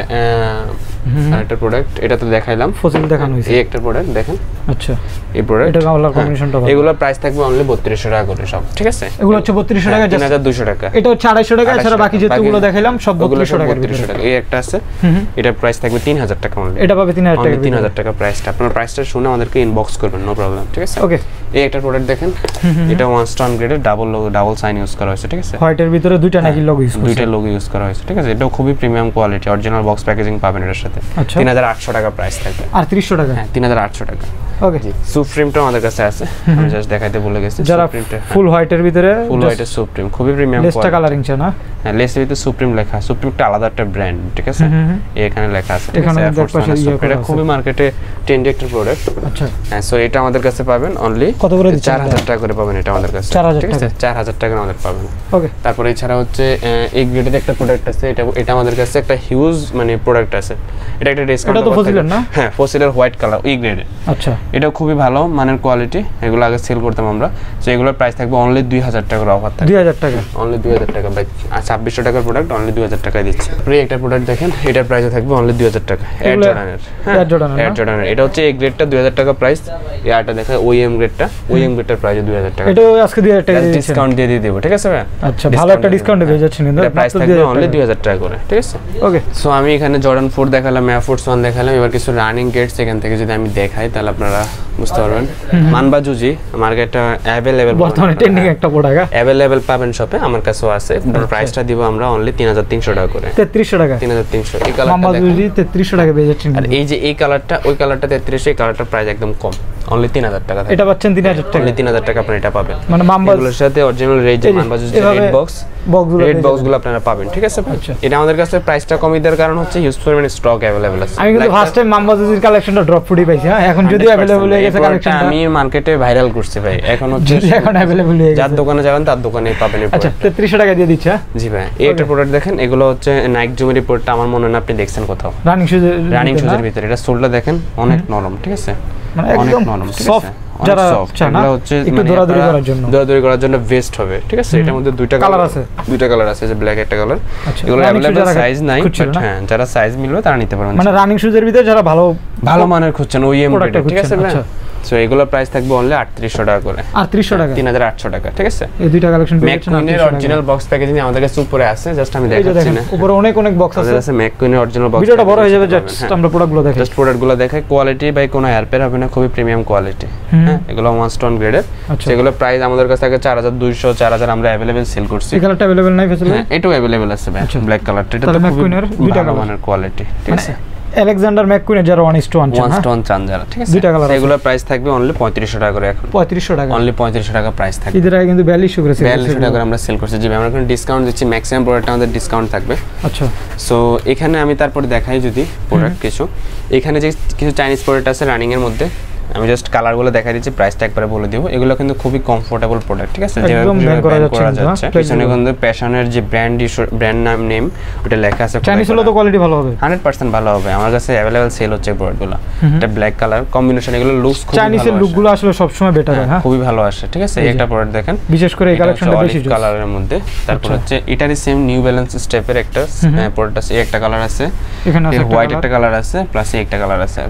আরেকটা প্রোডাক্ট এটা তো দেখাইলাম ফসিল দেখানো হয়েছে এই একটা প্রোডাক্ট দেখেন আচ্ছা এই প্রোডাক্ট এটা কালার কম্বিনেশনটা ভালো এগুলোর প্রাইস থাকবে অনলি বত্রিশশো টাকা করে সব ঠিক আছে এগুলো হচ্ছে বত্রিশশো টাকা তিন হাজার দুইশো টাকা এটা হচ্ছে আড়াইশো টাকা ছাড়া বাকি যেগুলো দেখাইলাম সব বত্রিশশো টাকা বত্রিশশো টাকা এই একটা আছে এটার প্রাইস থাকবে তিন হাজার টাকা অনলি এটা পাবে তিন হাজার টাকা তিন হাজার টাকা প্রাইসটা আপনার প্রাইসটা শুনে আমাদেরকে ইনবক্স করবেন নো প্রবলেম ঠিক আছে ওকে এই একটা প্রোডাক্ট দেখেন এটা ওয়ান স্টোন গ্রেডের double logo double sign use করা হয়েছে ঠিক আছে হোয়াইটের ভিতরে দুইটা নাকি লোগো ইউজ করা দুইটা লোগো ইউজ করা হয়েছে ঠিক আছে এটাও খুবই premium quality original box packaging পাবেন এর সাথে তিন হাজার আটশো টাকা প্রাইস থাকবে আর তিরিশশো টাকা হ্যাঁ তিন হাজার আটশো টাকা ওকে সুপ্রিমটা আমাদের কাছে আছে আমি জাস্ট দেখাইতে ভুলে গেছি যারা ফুল হোয়াইটের ভিতরে ফুল হোয়াইটের সুপ্রিম খুবই প্রিমিয়াম কোয়ালিটি লেসটা কালারিং চা না হ্যাঁ লেসের ভিতরে সুপ্রিম লেখা সুপ্রিম একটা আলাদা একটা ব্র্যান্ড ঠিক আছে এখানে লেখা আছে এখানে এটা খুবই মার্কেটে ট্রেন্ডি একটা প্রোডাক্ট আচ্ছা হ্যাঁ সো এটা আমাদের কাছে পাবেন অনলি কত করে দিচ্ছেন চার হাজার টাকা করে পাবেন এটা আমাদের কাছে ঠিক আছে চার হাজার টাকা আমাদের পাবেন ওকে তারপর এছাড়া হচ্ছে এই গ্রেডের একটা প্রোডাক্ট আছে এটা এটা আমাদের কাছে একটা হিউজ মানে প্রোডাক্ট আছে এটা একটা ডিসকাউন্ট এটা তো ফসিলের না হ্যাঁ ফসিলের হোয়াইট কালার এই গ্রেডের আচ্ছা এটা খুবই ভালো মানের কোয়ালিটি এগুলো আগে সেল করতাম আমরা সো এগুলোর প্রাইস থাকবে অনলি দুই হাজার টাকার অফার থাকবে দুই হাজার টাকা অনলি দুই হাজার টাকা ভাই আর ছাব্বিশশো টাকার প্রোডাক্ট অনলি দুই হাজার টাকায় দিচ্ছে প্রি একটা প্রোডাক্ট দেখেন এটার প্রাইস থাকবে অনলি দুই হাজার টাকা এয়ার জর্ডানের এয়ার জর্ডানের এয়ার জর্ডানের এটা হচ্ছে এই গ্রেডটা দুই হাজার টাকা প্রাইস এয়ারটা দেখা ওইএম গ্রেডটা ওইএম গ্রেডটার প্রাইস দুই হাজার টাকা এটা আজকে দুই হাজার টাকা ডিসকাউন্ট দিয়ে দিয়ে দেব ঠিক আছে ভাই আচ্ছা ভালো একটা ডিসকাউন্ট দিয়ে যাচ্ছেন কিন্তু প্রাইস থাকবে অনলি দুই হাজার টাকা করে ঠিক আছে ওকে সো আমি এখানে জর্ডান ফোর দেখালাম এয়ার ফোর্স ওয়ান দেখালাম এবার কিছু রানিং গেটস এখান থেকে যদি আমি দেখাই তাহলে আপনারা বুঝতে পারবেন মানবা জুজি মার্কেটে अवेलेबल বর্তমানে ট্রেন্ডিং একটা প্রোডাক্ট अवेलेबल পাবেন শপে আমার কাছেও আছে প্রাইসটা দিব আমরা অনলি তিন হাজার তিনশো টাকা করে তেত্রিশশো টাকা তিন হাজার তিনশো এই কালারটা মানবা জুজি তেত্রিশশো টাকা পেয়ে যাচ্ছেন আর এই যে এই কালারটা ওই কালারটা তেত্রিশশো এই কালারটার প্রাইস একদম কম অনলি তিন হাজার টাকা এটা পাচ্ছেন তিন হাজার টাকা অনলি তিন হাজার টাকা আপনি এটা পাবেন মানে মানবা এগুলোর সাথে অরিজিনাল রেড যে মানবা জুজি রেড বক্স বক্সগুলো রেড বক্সগুলো আপনারা পাবেন ঠিক আছে এটা আমাদের কাছে প্রাইসটা কমই দেওয়ার কারণ হচ্ছে হিউজ পরিমাণে স্টক अवेलेबल আছে আমি কিন্তু ফার্স্ট টাইম মানবা জুজির কালেকশনটা ড্রপ ফুডই পাইছি হ্যাঁ এখন যদি अवेलेबल হয়ে গেছে কালেকশনটা আমি মার্কেটে ভাইরাল করছি ভাই এখন হচ্ছে এখন अवेलेबल হয়ে গেছে যার দোকানে যাবেন তার দোকানেই পাবেন এই আচ্ছা তেত্রিশশো টাকা দিয়ে দিচ্ছ জি ভাই এই একটা প্রোডাক্ট দেখেন এগুলো হচ্ছে নাইক জুমের রিপোর্টটা আমার মনে হয় আপনি দেখছেন কোথাও রানিং শুজ রানিং শুজের ভিতরে এটা সোলটা দেখেন অনেক নরম ঠিক আছে মানে একদম নরম সফট যারা চান না হচ্ছে একটু দৌড়াদৌড়ি করার জন্য দৌড়াদৌড়ি করার জন্য বেস্ট হবে ঠিক আছে এটার মধ্যে দুইটা কালার আছে দুইটা কালার আছে যে ব্ল্যাক একটা কালার এগুলো अवेलेबल সাইজ নাই বাট হ্যাঁ যারা সাইজ মিলবে তারা নিতে পারবেন মানে রানিং শুজের ভিতরে যারা ভালো ভালো মানের খুঁজছেন ওইএম ঠিক আছে ভাই সো এগুলোর প্রাইস থাকবে অনলি আটত্রিশশো টাকা করে আটত্রিশশো টাকা তিন হাজার আটশো টাকা ঠিক আছে এই দুইটা কালেকশন ম্যাককুইনের অরিজিনাল বক্স প্যাকেজিং আমাদের কাছে উপরে আছে জাস্ট আমি দেখাচ্ছি না উপরে অনেক অনেক বক্স আছে আছে ম্যাককুইনের অরিজিনাল বক্স ভিডিওটা বড় হয়ে যাবে জাস্ট আমরা প্রোডাক্টগুলো দেখাই জাস্ট প্রোডাক্টগুলো দেখাই কোয়ালিটি বাই কোনো এয়ারপের হবে না খুবই প্রিমিয়াম কোয়ালিটি হ্যাঁ এগুলো ওয়ান স্টোন গ্রেডের সেগুলো প্রাইস আমাদের কাছে থাকে চার হাজার দুইশো চার হাজার আমরা अवेलेबल সেল করছি এই কালারটা अवेलेबल নাই ফেসিলে হ্যাঁ এটাও अवेलेबल আছে ভাই ব্ল্যাক কালারটা এটা তো ম্যাককুইনের দুইটা মানের কোয়ালিটি ঠিক আছে আলেকজান্ডার ম্যাককুইনের যারা ওয়ান স্টোন চান ওয়ান স্টোন চান যারা ঠিক আছে দুইটা কালার এগুলোর প্রাইস থাকবে অনলি পঁয়ত্রিশশো টাকা করে এখন পঁয়ত্রিশশো টাকা অনলি পঁয়ত্রিশশো টাকা প্রাইস থাকবে এদের আগে কিন্তু বিয়াল্লিশশো করে সেল বিয়াল্লিশশো টাকা করে আমরা সেল করছি জি আমরা এখন ডিসকাউন্ট দিচ্ছি ম্যাক্সিমাম প্রোডাক্টে আমাদের ডিসকাউন্ট থাকবে আচ্ছা সো এখানে আমি তারপরে দেখাই যদি প্রোডাক্ট কিছু এখানে যে কিছু চাইনিজ প্রোডাক্ট আছে রানিং এর মধ্যে আমি জাস্ট কালারগুলো দেখাই দিচ্ছি প্রাইসটা একবারে বলে দিব এগুলো কিন্তু খুবই কমফোর্টেবল প্রোডাক্ট ঠিক আছে একদম ব্র্যান্ড করা যাচ্ছে পিছনে কিন্তু প্যাশনের যে ব্র্যান্ড ব্র্যান্ড নাম নেম ওটা লেখা আছে চাইনিজ হলো তো কোয়ালিটি ভালো হবে হান্ড্রেড পার্সেন্ট ভালো হবে আমার কাছে अवेलेबल সেল হচ্ছে প্রোডাক্টগুলো এটা ব্ল্যাক কালার কম্বিনেশন এগুলো লুকস খুব ভালো চাইনিজের লুকগুলো আসলে সব সময় বেটার হয় হ্যাঁ খুবই ভালো আসে ঠিক আছে এই একটা প্রোডাক্ট দেখেন বিশেষ করে এই কালেকশনটা বেশি কালারের মধ্যে তারপর হচ্ছে এটারই সেম নিউ ব্যালেন্স স্টেপের একটা প্রোডাক্ট আছে একটা কালার আছে এখানে আছে হোয়াইট একটা কালার আছে প্লাস একটা কালার আছে ওকে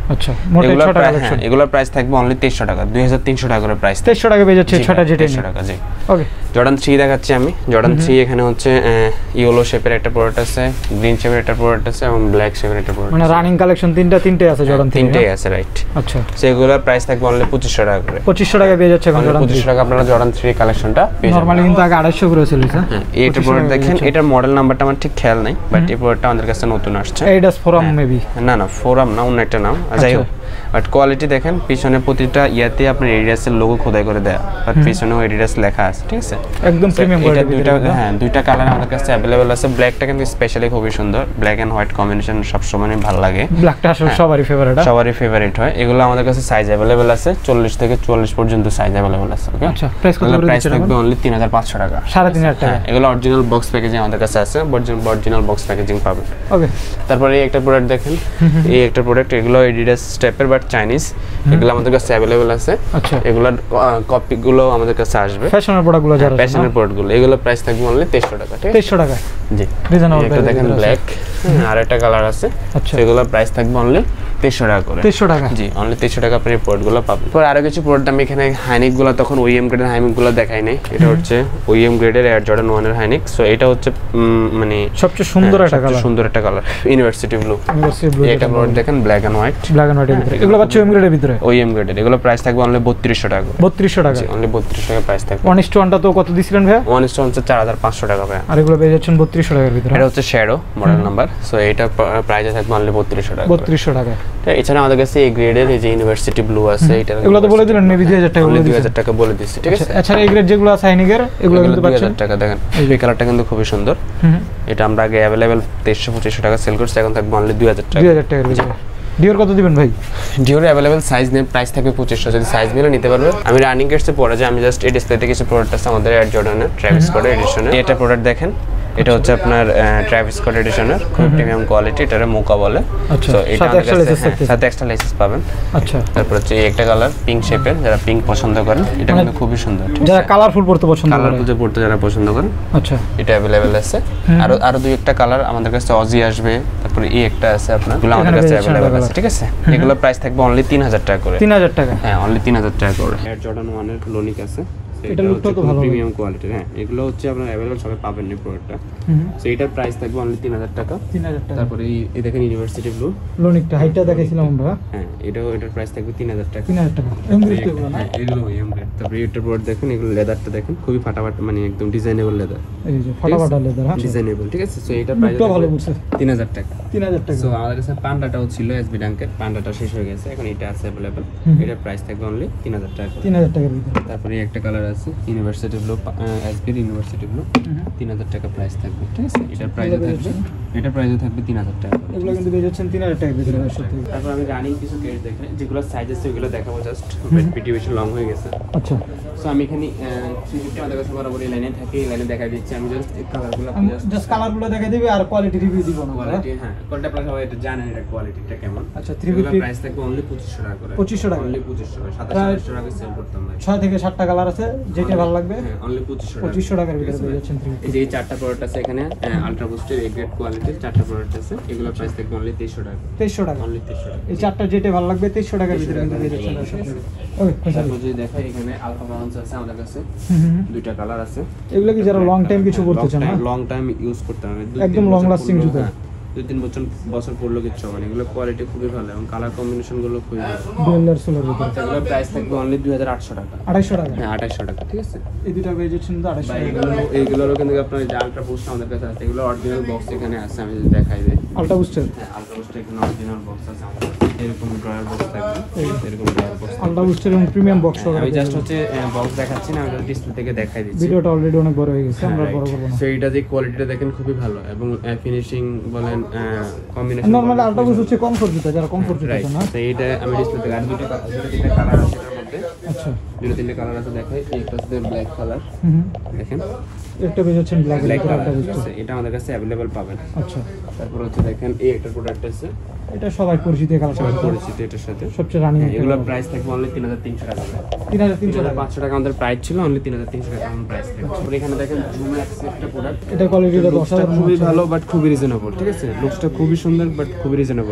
আচ্ছা মোটে ছটা কালেকশন এগুলোর প্রাইস থাকবে অনলি তেইশশো টাকা দুই হাজার তিনশো টাকা করে প্রাইস তেইশশো টাকা পেয়ে যাচ্ছে ছটা জেটে তেইশশো টাকা জি ওকে জর্ডান থ্রি দেখাচ্ছি আমি জর্ডান থ্রি এখানে হচ্ছে ইয়েলো শেপের একটা প্রোডাক্ট আছে গ্রিন শেপের একটা প্রোডাক্ট আছে এবং ব্ল্যাক শেপের একটা প্রোডাক্ট মানে রানিং কালেকশন তিনটা তিনটে আছে জর্ডান থ্রি তিনটেই আছে রাইট আচ্ছা সেগুলোর প্রাইস থাকবে অনলি পঁচিশশো টাকা করে পঁচিশশো টাকা পেয়ে যাচ্ছে এখন জর্ডান পঁচিশশো টাকা আপনারা জর্ডান থ্রি কালেকশনটা পেয়ে যাবেন নরমালি কিন্তু আগে আড়াইশো করে ছিল স্যার হ্যাঁ এইটা প্রোডাক্ট দেখেন এটার মডেল নাম্বারটা আমার ঠিক খেয়াল নাই বাট এই প্রোডাক্টটা আমাদের কাছে নতুন আসছে এডিডাস ফোরাম মেবি না না ফোরাম না অন্য একটা নাম যাই হোক বাট কোয়ালিটি দেখেন পিছনে প্রতিটা ইয়াতে আপনার এডিডাসের লোগো খোদাই করে দেয়া বাট পিছনেও এডিডাস লেখা আছে ঠিক আছে একদম প্রিমিয়াম কোয়ালিটি দুইটা হ্যাঁ দুইটা কালার আমাদের কাছে अवेलेबल আছে ব্ল্যাকটা কিন্তু স্পেশালি খুবই সুন্দর ব্ল্যাক এন্ড হোয়াইট কম্বিনেশন সব সময় ভালো লাগে ব্ল্যাকটা আসলে সবারই ফেভারিট সবারই ফেভারিট হয় এগুলো আমাদের কাছে সাইজ अवेलेबल আছে চল্লিশ থেকে চুয়াল্লিশ পর্যন্ত সাইজ अवेलेबल আছে ওকে আচ্ছা প্রাইস কত প্রাইস থাকবে অনলি তিন হাজার পাঁচশো টাকা সাড়ে তিন হাজার টাকা এগুলো অরিজিনাল বক্স প্যাকেজিং আমাদের কাছে আছে অরিজিনাল বক্স প্যাকেজিং পাবেন ওকে তারপরে এই একটা প্রোডাক্ট দেখেন এই একটা প্রোডাক্ট এগুলো এডিডাস স্টেপের বাট চাইনিজ এগুলো আমাদের কাছে अवेलेबल আছে আচ্ছা এগুলোর কপিগুলো আমাদের কাছে আসবে ফ্যাশনের প্রোডাক্টগুলো যারা ফ্যাশনের প্রোডাক্টগুলো এগুলো প্রাইস থাকবে অনলি তেইশশো টাকা ঠিক আছে তেইশশো টাকা জি রিজনেবল এটা দেখেন ব্ল্যাক আর একটা কালার আছে আচ্ছা এগুলোর প্রাইস থাকবে অনলি তেইশশো টাকা করে তেইশশো টাকা জি অনলি তেইশশো টাকা আপনি প্রোডাক্টগুলো পাবেন পরে আরো কিছু প্রোডাক্ট আমি এখানে হাইনিকগুলো তখন ওইএম গ্রেডের হাইনিকগুলো দেখাই নাই এটা হচ্ছে ওইএম গ্রেডের এয়ার জর্ডান ওয়ান এর হাইনিক সো এটা হচ্ছে মানে সবচেয়ে সুন্দর একটা কালার সুন্দর একটা colour university blue university blue এটা প্রোডাক্ট দেখেন black and white black and হোয়াইটের ভিতরে এগুলো পাচ্ছে ওইএম গ্রেডের ভিতরে ওইএম গ্রেডের এগুলো প্রাইস থাকবে অনলি বত্রিশশো টাকা বত্রিশশো টাকা অনলি বত্রিশশো টাকা প্রাইস থাকবে ওয়ান ইস টু ওয়ানটা তো কত দিছিলেন ভাই ওয়ান ইস টু হচ্ছে চার হাজার পাঁচশো টাকা ভাই আর এগুলো পেয়ে যাচ্ছেন বত্রিশশো টাকার ভিতরে এটা হচ্ছে শ্যাডো মডেল নাম্বার সো এটা প্রাইস থাকবে অনলি বত্রিশশো টাকা বত্রিশশো টাকা এছাড়া আমাদের কাছে এই গ্রেডের এই যে ইউনিভার্সিটি ব্লু আছে এটা এগুলো তো বলে দিলেন মেবি দুই হাজার টাকা বলে দুই হাজার টাকা বলে দিচ্ছি ঠিক আছে আচ্ছা এই গ্রেড যেগুলো আছে হাইনিকের এগুলো কিন্তু দুই হাজার টাকা দেখেন এই কালারটা কিন্তু খুবই সুন্দর এটা আমরা আগে अवेलेबल তেইশশো পঁচিশশো টাকা সেল করছি এখন থাকবে অনলি দুই হাজার টাকা দুই হাজার টাকার ভিতরে ডিওর কত দিবেন ভাই ডিওর अवेलेबल সাইজ নেই প্রাইস থাকবে পঁচিশশো যদি সাইজ মিলে নিতে পারবে আমি রানিং গেটসে পড়ে যে আমি জাস্ট এই ডিসপ্লেতে কিছু প্রোডাক্ট আছে আমাদের এয়ার জর্ডানের ট্রাভিস স্কট এডিশনের এটা প্রোডাক্ট দেখেন এটা হচ্ছে আপনার ট্রাভিস স্কট এডিশনের খুব প্রিমিয়াম কোয়ালিটি এটারে মোকা বলে সো এটা সাথে এক্সট্রা লেসেস পাবেন আচ্ছা তারপর হচ্ছে এই একটা কালার পিঙ্ক শেপের যারা পিঙ্ক পছন্দ করেন এটা কিন্তু খুবই সুন্দর যারা কালারফুল পড়তে পছন্দ করেন কালারফুল যে পড়তে যারা পছন্দ করেন আচ্ছা এটা अवेलेबल আছে আর আর দুই একটা কালার আমাদের কাছে অজি আসবে তারপর এই একটা আছে আপনার এগুলো আমাদের কাছে अवेलेबल আছে ঠিক আছে এগুলো প্রাইস থাকবে অনলি তিন হাজার টাকা করে তিন হাজার টাকা হ্যাঁ অনলি তিন হাজার টাকা করে এয়ার জর্ডান ওয়ান এর লোনিক আছে এটা লুকটা তো ভালো প্রিমিয়াম কোয়ালিটির হ্যাঁ এগুলো হচ্ছে আপনারা अवेलेबल সবাই পাবেন এই প্রোডাক্টটা সো এটার প্রাইস থাকবে অনলি তিন হাজার টাকা তিন হাজার টাকা তারপরে এই দেখেন ইউনিভার্সিটি ব্লু লোনিকটা হাইটটা দেখাইছিলাম আমরা হ্যাঁ এটাও এটার প্রাইস থাকবে তিন হাজার টাকা তিন হাজার টাকা এমগ্রেড এগুলো না এগুলো এমগ্রেড তারপরে এটা প্রোডাক্ট দেখেন এগুলো লেদারটা দেখেন খুবই ফাটাফাটা মানে একদম ডিজাইনেবল লেদার এই যে ফাটাফাটা লেদার হ্যাঁ ডিজাইনেবল ঠিক আছে সো এটা প্রাইস ভালো বলছে তিন হাজার টাকা তিন হাজার টাকা সো আমাদের কাছে পান্ডাটাও ছিল এসবি ডাঙ্কের পান্ডাটা শেষ হয়ে গেছে এখন এটা আছে अवेलेबल এটার প্রাইস থাকবে অনলি তিন হাজার টাকা তিন হাজার টাকার ভিতরে তারপরে একটা কালার আছে university blue SB university blue তিন হাজার টাকা প্রাইস থাকবে ঠিক আছে এটার প্রাইস থাকবে এটা প্রাইস থাকবে তিন হাজার টাকা এগুলো কিন্তু পেয়ে যাচ্ছেন তিন হাজার টাকার ভিতরে সত্যি তারপর আমি রানিং কিছু কেস দেখাই যেগুলো সাইজ আছে ওগুলো দেখাবো জাস্ট ভিডিও বেশি লং হয়ে গেছে আচ্ছা সো আমি এখানে থ্রি ফিফটি আমাদের কাছে বরাবর এই লাইনে থাকে এই লাইনে দেখাই দিচ্ছি আমি জাস্ট এই কালারগুলো জাস্ট কালারগুলো দেখাই দিবি আর কোয়ালিটি রিভিউ দিব না কোয়ালিটি হ্যাঁ কোয়ালিটি আপনারা সবাই এটা জানেন এটা কোয়ালিটিটা কেমন আচ্ছা থ্রি ফিফটি প্রাইস থাকবে অনলি পঁচিশশো টাকা করে পঁচিশশো টাকা অনলি পঁচিশশো টাকা সাতাশশো টাকা সেল করতাম ভাই ছয় থেকে সাতটা কালার আছে যেটা ভালো লাগবে হ্যাঁ অনলি পঁচিশশো টাকা পঁচিশশো টাকার ভিতরে পেয়ে যাচ্ছেন এই যে এই চারটা প্রোডাক্ট আছে এখানে আলট্রা বুস্টের এ গ্রেড কোয়ালিটির চারটা প্রোডাক্ট আছে এগুলো প্রাইস থাকবে অনলি তেইশশো টাকা তেইশশো টাকা অনলি তেইশশো টাকা এই চারটা যেটা ভালো লাগবে তেইশশো টাকার ভিতরে কিন্তু পেয়ে যাচ্ছেন ওকে তারপর যদি দেখাই এখানে আলফা ব্রাউন্স আছে আমাদের কাছে দুইটা কালার আছে এগুলো কি যারা লং টাইম কিছু করতে চান না লং টাইম ইউজ করতে হবে একদম লং লাস্টিং জুতো দুই তিন বছর বছর পরলো কিচ্ছু হবে না এগুলো কোয়ালিটি খুবই ভালো এবং কালার কম্বিনেশন গুলো খুবই ভালো ডুয়েলার সোলার ভিতরে এগুলো প্রাইস থাকবে অনলি দুই হাজার আটশো টাকা আড়াইশো টাকা হ্যাঁ আড়াইশো টাকা ঠিক আছে এই দুটো পেয়ে যাচ্ছেন তো আড়াইশো টাকা এগুলো এইগুলোরও কিন্তু আপনার যে আলট্রা বুস্ট আমাদের কাছে আছে এগুলো অরিজিনাল বক্স এখানে আছে আমি যদি দেখাই দিই আলট্রা বুস্টার হ্যাঁ আলট্রা বুস্টার এখানে অরিজিনাল বক্স আছে আমাদের এরকম ড্রয়ার বক্স থাকবে এরকম ড্রয়ার বক্স আলট্রা বুস্টার এবং প্রিমিয়াম বক্স আমি জাস্ট হচ্ছে বক্স দেখাচ্ছি না আমি ডিসপ্লে থেকে দেখাই দিচ্ছি ভিডিওটা অলরেডি অনেক বড় হয়ে গেছে আমরা বড় করব না সো এটা যে কোয়ালিটিটা দেখেন খুবই ভালো এবং ফিনিশিং বলেন কম্বিনেশন নরমালি আলট্রা বুস্ট হচ্ছে কমফোর্ট জুতা যারা কমফোর্ট জুতা চান না তো এইটা আমি ডিসপ্লে থেকে আর দুটো দুটো তিনটা কালার আছে এর মধ্যে আচ্ছা দুটো তিনটা কালার আছে দেখাই একটা হচ্ছে ব্ল্যাক কালার হুম দেখেন একটা পেয়ে যাচ্ছেন ব্ল্যাক ব্ল্যাক কালার কালার আছে এটা আমাদের কাছে अवेलेबल পাবেন আচ্ছা তারপর হচ্ছে দেখেন এই একটা প্রোডাক্ট আছে এটা সবাই পরিচিত কালার সবাই পরিচিত এটার সাথে সবচেয়ে রানিং এগুলোর প্রাইস থাকবে অনলি তিন হাজার তিনশো টাকা তিন হাজার তিনশো টাকা পাঁচশো টাকা আমাদের প্রাইস ছিল অনলি তিন হাজার তিনশো টাকা আমাদের প্রাইস থাকবে তারপর এখানে দেখেন জুম এক্স একটা প্রোডাক্ট এটা কোয়ালিটিটা দশ হাজার খুবই ভালো বাট খুবই রিজনেবল ঠিক আছে লুকসটা খুবই সুন্দর বাট খুবই রিজনেবল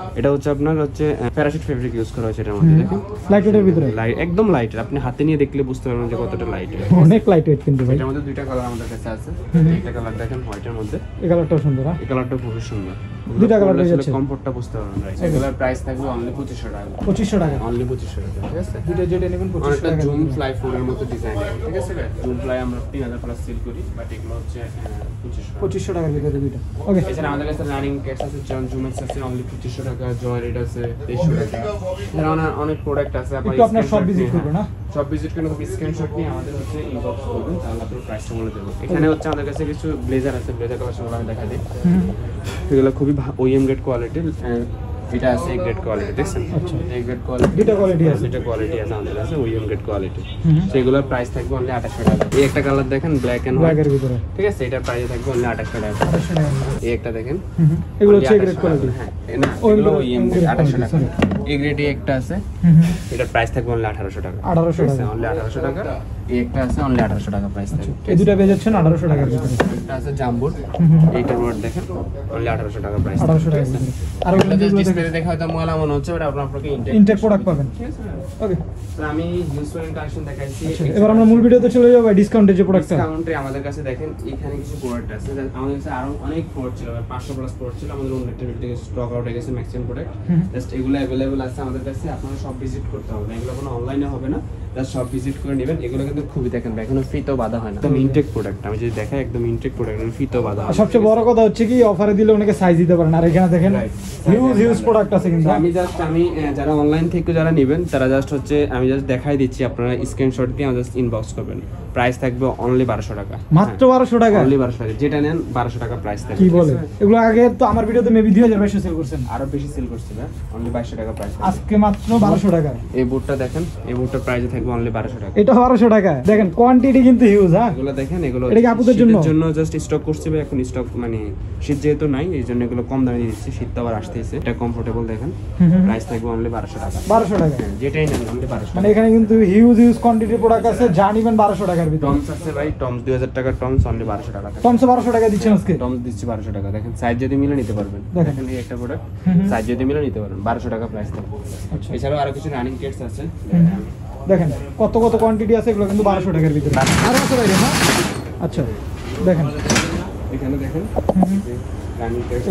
এটা হচ্ছে আপনার হচ্ছে প্যারাশুট ফেব্রিক ইউজ করা হয়েছে এটার মধ্যে দেখেন লাইট ওয়েটের ভিতরে লাইট একদম লাইট আপনি হাতে নিয়ে দেখলে বুঝতে পারবেন যে কতটা লাইট অনেক লাইট ওয়েট কিন্তু ভাই এটার মধ্যে দুইটা কালার আমাদের কাছে আছে একটা কালার দেখেন হোয়াইটের মধ্যে এই কালারটাও সুন্দর এই কালারটা খুব সুন্দর দুইটা কালার পেয়ে যাচ্ছে কমফোর্টটা বুঝতে পারবেন রাইট এগুলোর প্রাইস থাকবে অনলি পঁচিশশো টাকা পঁচিশশো টাকা অনলি পঁচিশশো টাকা ঠিক আছে দুটো যেটা নেবেন পঁচিশশো টাকা জুম ফ্লাই ফোনের মতো ডিজাইন ঠিক আছে জুম ফ্লাই আমরা তিন হাজার প্লাস সেল করি বাট এগুলো হচ্ছে পঁচিশশো পঁচিশশো টাকার ভিতরে দুইটা ওকে এছাড়া আমাদের কাছে রানিং কেটস আছে যেমন জুম এক্স আছে অনলি পঁচিশশো টাকা জয় রেড আছে তেইশশো টাকা এছাড়া অনেক প্রোডাক্ট আছে একটু আপনার সব ভিজিট করবেন না সব ভিজিট করে স্ক্রিনশট নিয়ে আমাদের হচ্ছে ইনবক্স করবেন তাহলে আপনার প্রাইসটা বলে দেবো এখানে হচ্ছে আমাদের কাছে কিছু ব্লেজার আছে ব্লেজার কালেকশনগুলো আমি দেখা দিই এগুলো খুবই ওইএম গ্রেড কোয়ালিটির এটা আছে এ গ্রেড কোয়ালিটি দেখছেন আচ্ছা এ গ্রেড কোয়ালিটি দুটো কোয়ালিটি আছে দুটো কোয়ালিটি আছে আমাদের কাছে ওইএম গ্রেড কোয়ালিটি সেগুলোর প্রাইস থাকবে অনলি আঠাশশো টাকা এই একটা কালার দেখেন ব্ল্যাক এন্ড হোয়াইট ব্ল্যাকের ভিতরে ঠিক আছে এটার প্রাইস থাকবে অনলি আঠাশশো টাকা আঠাশশো টাকা এই একটা দেখেন এগুলো হচ্ছে এ গ্রেড কোয়ালিটি হ্যাঁ না এগুলো ওইএম গ্রেড আঠাশশো টাকা এ গ্রেড একটা আছে এটার প্রাইস থাকবে অনলি আঠারোশো টাকা আঠারোশো টাকা অনলি আঠারোশো টাকা এই একটা আছে অনলি আঠারোশো টাকা প্রাইস থাকবে এই দুটো পেয়ে যাচ্ছেন আঠারোশো টাকার ভিতরে একটা আছে জাম্বুর এইটার ওয়াট দেখেন অনলি আঠারোশো টাকা প্রাইস আঠারোশো টাকা আর ওগুলো জাস্ট ডিসপ্লে দেখা হয়তো ময়লা মনে হচ্ছে ওটা আপনার আপনাকে ইনটেক ইনটেক প্রোডাক্ট পাবেন ওকে তো আমি ইউজফুল কালেকশন দেখাইছি এবার আমরা মূল ভিডিওতে চলে যাব ডিসকাউন্টের যে প্রোডাক্ট আছে ডিসকাউন্টে আমাদের কাছে দেখেন এখানে কিছু প্রোডাক্ট আছে আমাদের কাছে আরো অনেক প্রোডাক্ট ছিল পাঁচশো প্লাস প্রোডাক্ট ছিল আমাদের অন্য একটা ভিডিও থেকে স্টক আউট হয়ে গেছে ম্যাক্সিমাম প্রোডাক্ট জাস্ট এগুলো अवेलेबल আছে আমাদের কাছে আপনারা সব ভিজিট করতে হবে এগুলো কোনো অনলাইনে হবে না জাস্ট সব ভিজিট করে নেবেন এগুলো কিন্তু খুবই দেখেন এখনো ফিতেও বাঁধা হয় না একদম ইনটেক প্রোডাক্ট আমি যদি দেখাই একদম ইনটেক প্রোডাক্ট ফিতেও বাঁধা হয় সবচেয়ে বড় কথা হচ্ছে কি অফারে দিলে অনেকে সাইজ দিতে পারেন আর এখানে দেখেন হিউজ হিউজ প্রোডাক্ট আছে কিন্তু আমি জাস্ট আমি যারা অনলাইন থেকে যারা নেবেন তারা জাস্ট হচ্ছে আমি জাস্ট দেখাই দিচ্ছি আপনারা স্ক্রিনশট দিয়ে আমাদের ইনবক্স করবেন প্রাইস থাকবে অনলি বারোশো টাকা মাত্র বারোশো টাকা অনলি বারোশো টাকা যেটা নেন বারোশো টাকা প্রাইস থাকবে কি বলে এগুলো আগে তো আমার ভিডিওতে মেবি দুই হাজার বাইশশো সেল করছেন আরো বেশি সেল করছে না অনলি বাইশশো টাকা প্রাইস আজকে মাত্র বারোশো টাকা এই বুটটা দেখেন এই বুটটার প্রাইস থাকবে অনলি বারোশো টাকা এটা বারোশো টাকা দেখেন কোয়ান্টিটি কিন্তু হিউজ হ্যাঁ এগুলো দেখেন এগুলো এটা কি আপুদের জন্য জন্য জাস্ট স্টক করছে এখন স্টক মানে শীত যেহেতু নাই এই জন্য এগুলো কম দামে দিয়ে দিচ্ছি শীত তো আবার আসতেছে এটা কমফোর্টেবল দেখেন প্রাইস থাকবে অনলি বারোশো টাকা বারোশো টাকা যেটাই নেন অনলি বারোশো মানে এখানে কিন্তু হিউজ হিউজ কোয়ান্টিটির প্রোডাক্ট আছে যা নিবেন বারোশো টাকার ভিতরে টমস আছে ভাই টমস দুই হাজার টাকা টমস অনলি বারোশো টাকা টমস বারোশো টাকা দিচ্ছেন আজকে টমস দিচ্ছি বারোশো টাকা দেখেন সাইজ যদি মিলে নিতে পারবেন দেখেন এই একটা প্রোডাক্ট সাইজ যদি মিলে নিতে পারবেন বারোশো টাকা প্রাইস থাকবে আচ্ছা এছাড়াও আরো কিছু রানিং কেটস আছে দেখেন কত কত কোয়ান্টিটি আছে এগুলো কিন্তু বারোশো টাকার ভিতরে আর আছে বাইরে হ্যাঁ আচ্ছা দেখেন এখানে দেখেন রানিং কেটস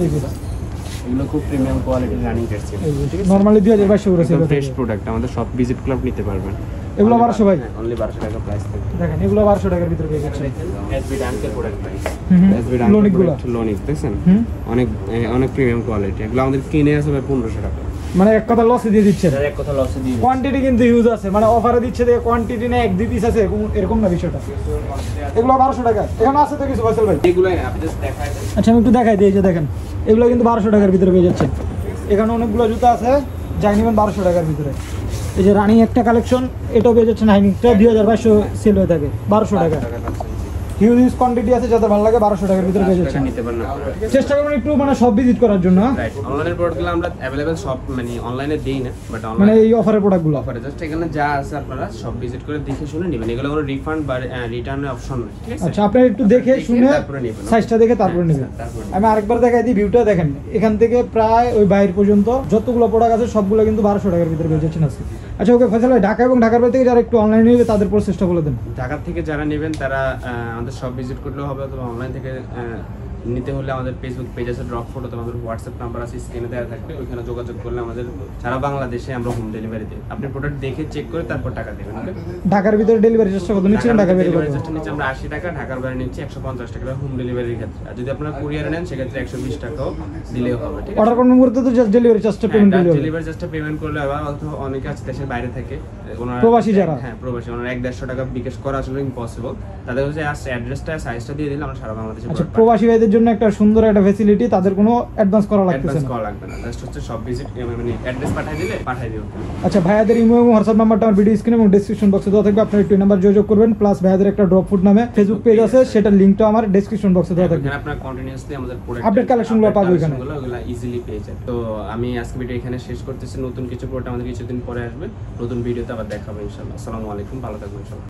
এগুলো খুব প্রিমিয়াম কোয়ালিটির রানিং কেটস ঠিক আছে নরমালি দুই হাজার বাইশশো করে সেল ফ্রেশ প্রোডাক্ট আমাদের সব ভিজিট ক্লাব নিতে পারবেন এগুলো বারোশো ভাই অনলি বারোশো টাকা প্রাইস থাকবে দেখেন এগুলো বারোশো টাকার ভিতরে পেয়ে যাচ্ছেন এসবি ডান্সের প্রোডাক্ট প্রাইস এসবি লোনিকগুলো লোনিক দেখছেন অনেক অনেক প্রিমিয়াম কোয়ালিটি এগুলো আমাদের কিনে আছে ভাই পনেরোশো টাকা মানে এক কথা লসে দিয়ে দিচ্ছে এক কথা লসে দিয়ে কোয়ান্টিটি কিন্তু ইউজ আছে মানে অফারে দিচ্ছে যে কোয়ান্টিটি না এক দুই পিস আছে এরকম না বিষয়টা এগুলো বারোশো টাকা এখানে আছে তো কিছু ফসল ভাই এগুলাই আপনি জাস্ট দেখাই দেন আচ্ছা আমি একটু দেখাই দিই যে দেখেন এগুলো কিন্তু বারোশো টাকার ভিতরে পেয়ে যাচ্ছে এখানে অনেকগুলো জুতা আছে যাই নেবেন বারোশো টাকার ভিতরে এই যে রানিং একটা কালেকশন এটাও পেয়ে যাচ্ছে নাইনিংটা দুই হাজার বাইশশো সেল হয়ে থাকে বারোশো টাকা হিউজ হিউজ কোয়ান্টিটি আছে যাদের ভালো লাগে বারোশো টাকার ভিতরে পেয়ে যাচ্ছে নিতে পারেন চেষ্টা করবেন একটু মানে সব ভিজিট করার জন্য রাইট অনলাইনের প্রোডাক্টগুলো আমরা अवेलेबल সব মানে অনলাইনে দেই না বাট মানে অনলাইনে এই অফারের প্রোডাক্টগুলো অফারে জাস্ট এখানে যা আছে আপনারা সব ভিজিট করে দেখে শুনে নেবেন এগুলো কোনো রিফান্ড বা রিটার্নের অপশন নেই ঠিক আছে আচ্ছা আপনি একটু দেখে শুনে তারপরে নেবেন সাইজটা দেখে তারপরে নেবেন আমি আরেকবার দেখাই দিই ভিউটা দেখেন এখান থেকে প্রায় ওই বাইরে পর্যন্ত যতগুলো প্রোডাক্ট আছে সবগুলো কিন্তু বারোশো টাকার ভিতরে পেয়ে যাচ্ছেন আজকে আচ্ছা ওকে ফয়সাল ভাই ঢাকা এবং ঢাকার বাইরে থেকে যারা একটু অনলাইনে নেবে তাদের প্রসেসটা বলে দেন ঢাকা থেকে যারা নেবেন তারা আমাদের সব ভিজিট করলেও হবে অথবা অনলাইন থেকে নিতে হলে আমাদের ফেসবুক পেজ আছে ড্রপ ফটো আমাদের হোয়াটসঅ্যাপ নাম্বার আছে স্ক্রিনে দেওয়া থাকবে ওইখানে যোগাযোগ করলে আমাদের সারা বাংলাদেশে আমরা হোম ডেলিভারি দিই আপনি প্রোডাক্ট দেখে চেক করে তারপর টাকা দেবেন ওকে ঢাকার ভিতরে ডেলিভারি চার্জটা কত নিচ্ছেন ঢাকার বাইরে ডেলিভারি চার্জটা নিচ্ছে আমরা আশি টাকা ঢাকার বাইরে নিচ্ছি একশো পঞ্চাশ টাকা হোম ডেলিভারির ক্ষেত্রে আর যদি আপনারা কুরিয়ারে নেন সেক্ষেত্রে একশো বিশ টাকাও দিলেও হবে ঠিক আছে অর্ডার করার মুহূর্তে তো জাস্ট ডেলিভারি চার্জটা পেমেন্ট করলে হবে ডেলিভারি চার্জটা পেমেন্ট করলে হবে অথবা অনেকে আছে দেশের বাইরে থেকে ওনারা প্রবাসী যারা হ্যাঁ প্রবাসী ওনারা এক দেড়শো টাকা বিকাশ করা আসলে ইম্পসিবল তাদের হচ্ছে অ্যাড্রেসটা সাইজটা দিয়ে দিলে আমরা সারা বাংলাদেশে আচ্ছা প্রবাসী ভাইদের জন্য একটা সুন্দর একটা ফ্যাসিলিটি তাদের কোনো অ্যাডভান্স করা লাগতেছে না করা লাগবে না জাস্ট হচ্ছে সব ভিজিট মানে অ্যাড্রেস পাঠিয়ে দিলে পাঠিয়ে দিও আচ্ছা ভাইয়াদের ইমো এবং হোয়াটসঅ্যাপ নাম্বারটা আমার ভিডিও স্ক্রিনে এবং ডেসক্রিপশন বক্সে দেওয়া থাকবে আপনারা একটু নাম্বার যোগাযোগ করবেন প্লাস ভাইয়াদের একটা ড্রপ ফুড নামে ফেসবুক পেজ আছে সেটার লিংকটা আমার ডেসক্রিপশন বক্সে দেওয়া থাকবে এখানে আপনারা কন্টিনিউয়াসলি আমাদের প্রোডাক্ট আপডেট কালেকশনগুলো পাবেন এখানে ওগুলা ইজিলি পেয়ে যাবেন তো আমি আজকে ভিডিও এখানে শেষ করতেছি নতুন কিছু প্রোডাক্ট আমাদের কিছুদিন পরে আসবে নতুন ভিডিওতে আবার দেখাবো ইনশাআল্লাহ আসসালামু আলাইকুম ভালো থাকবেন সবাই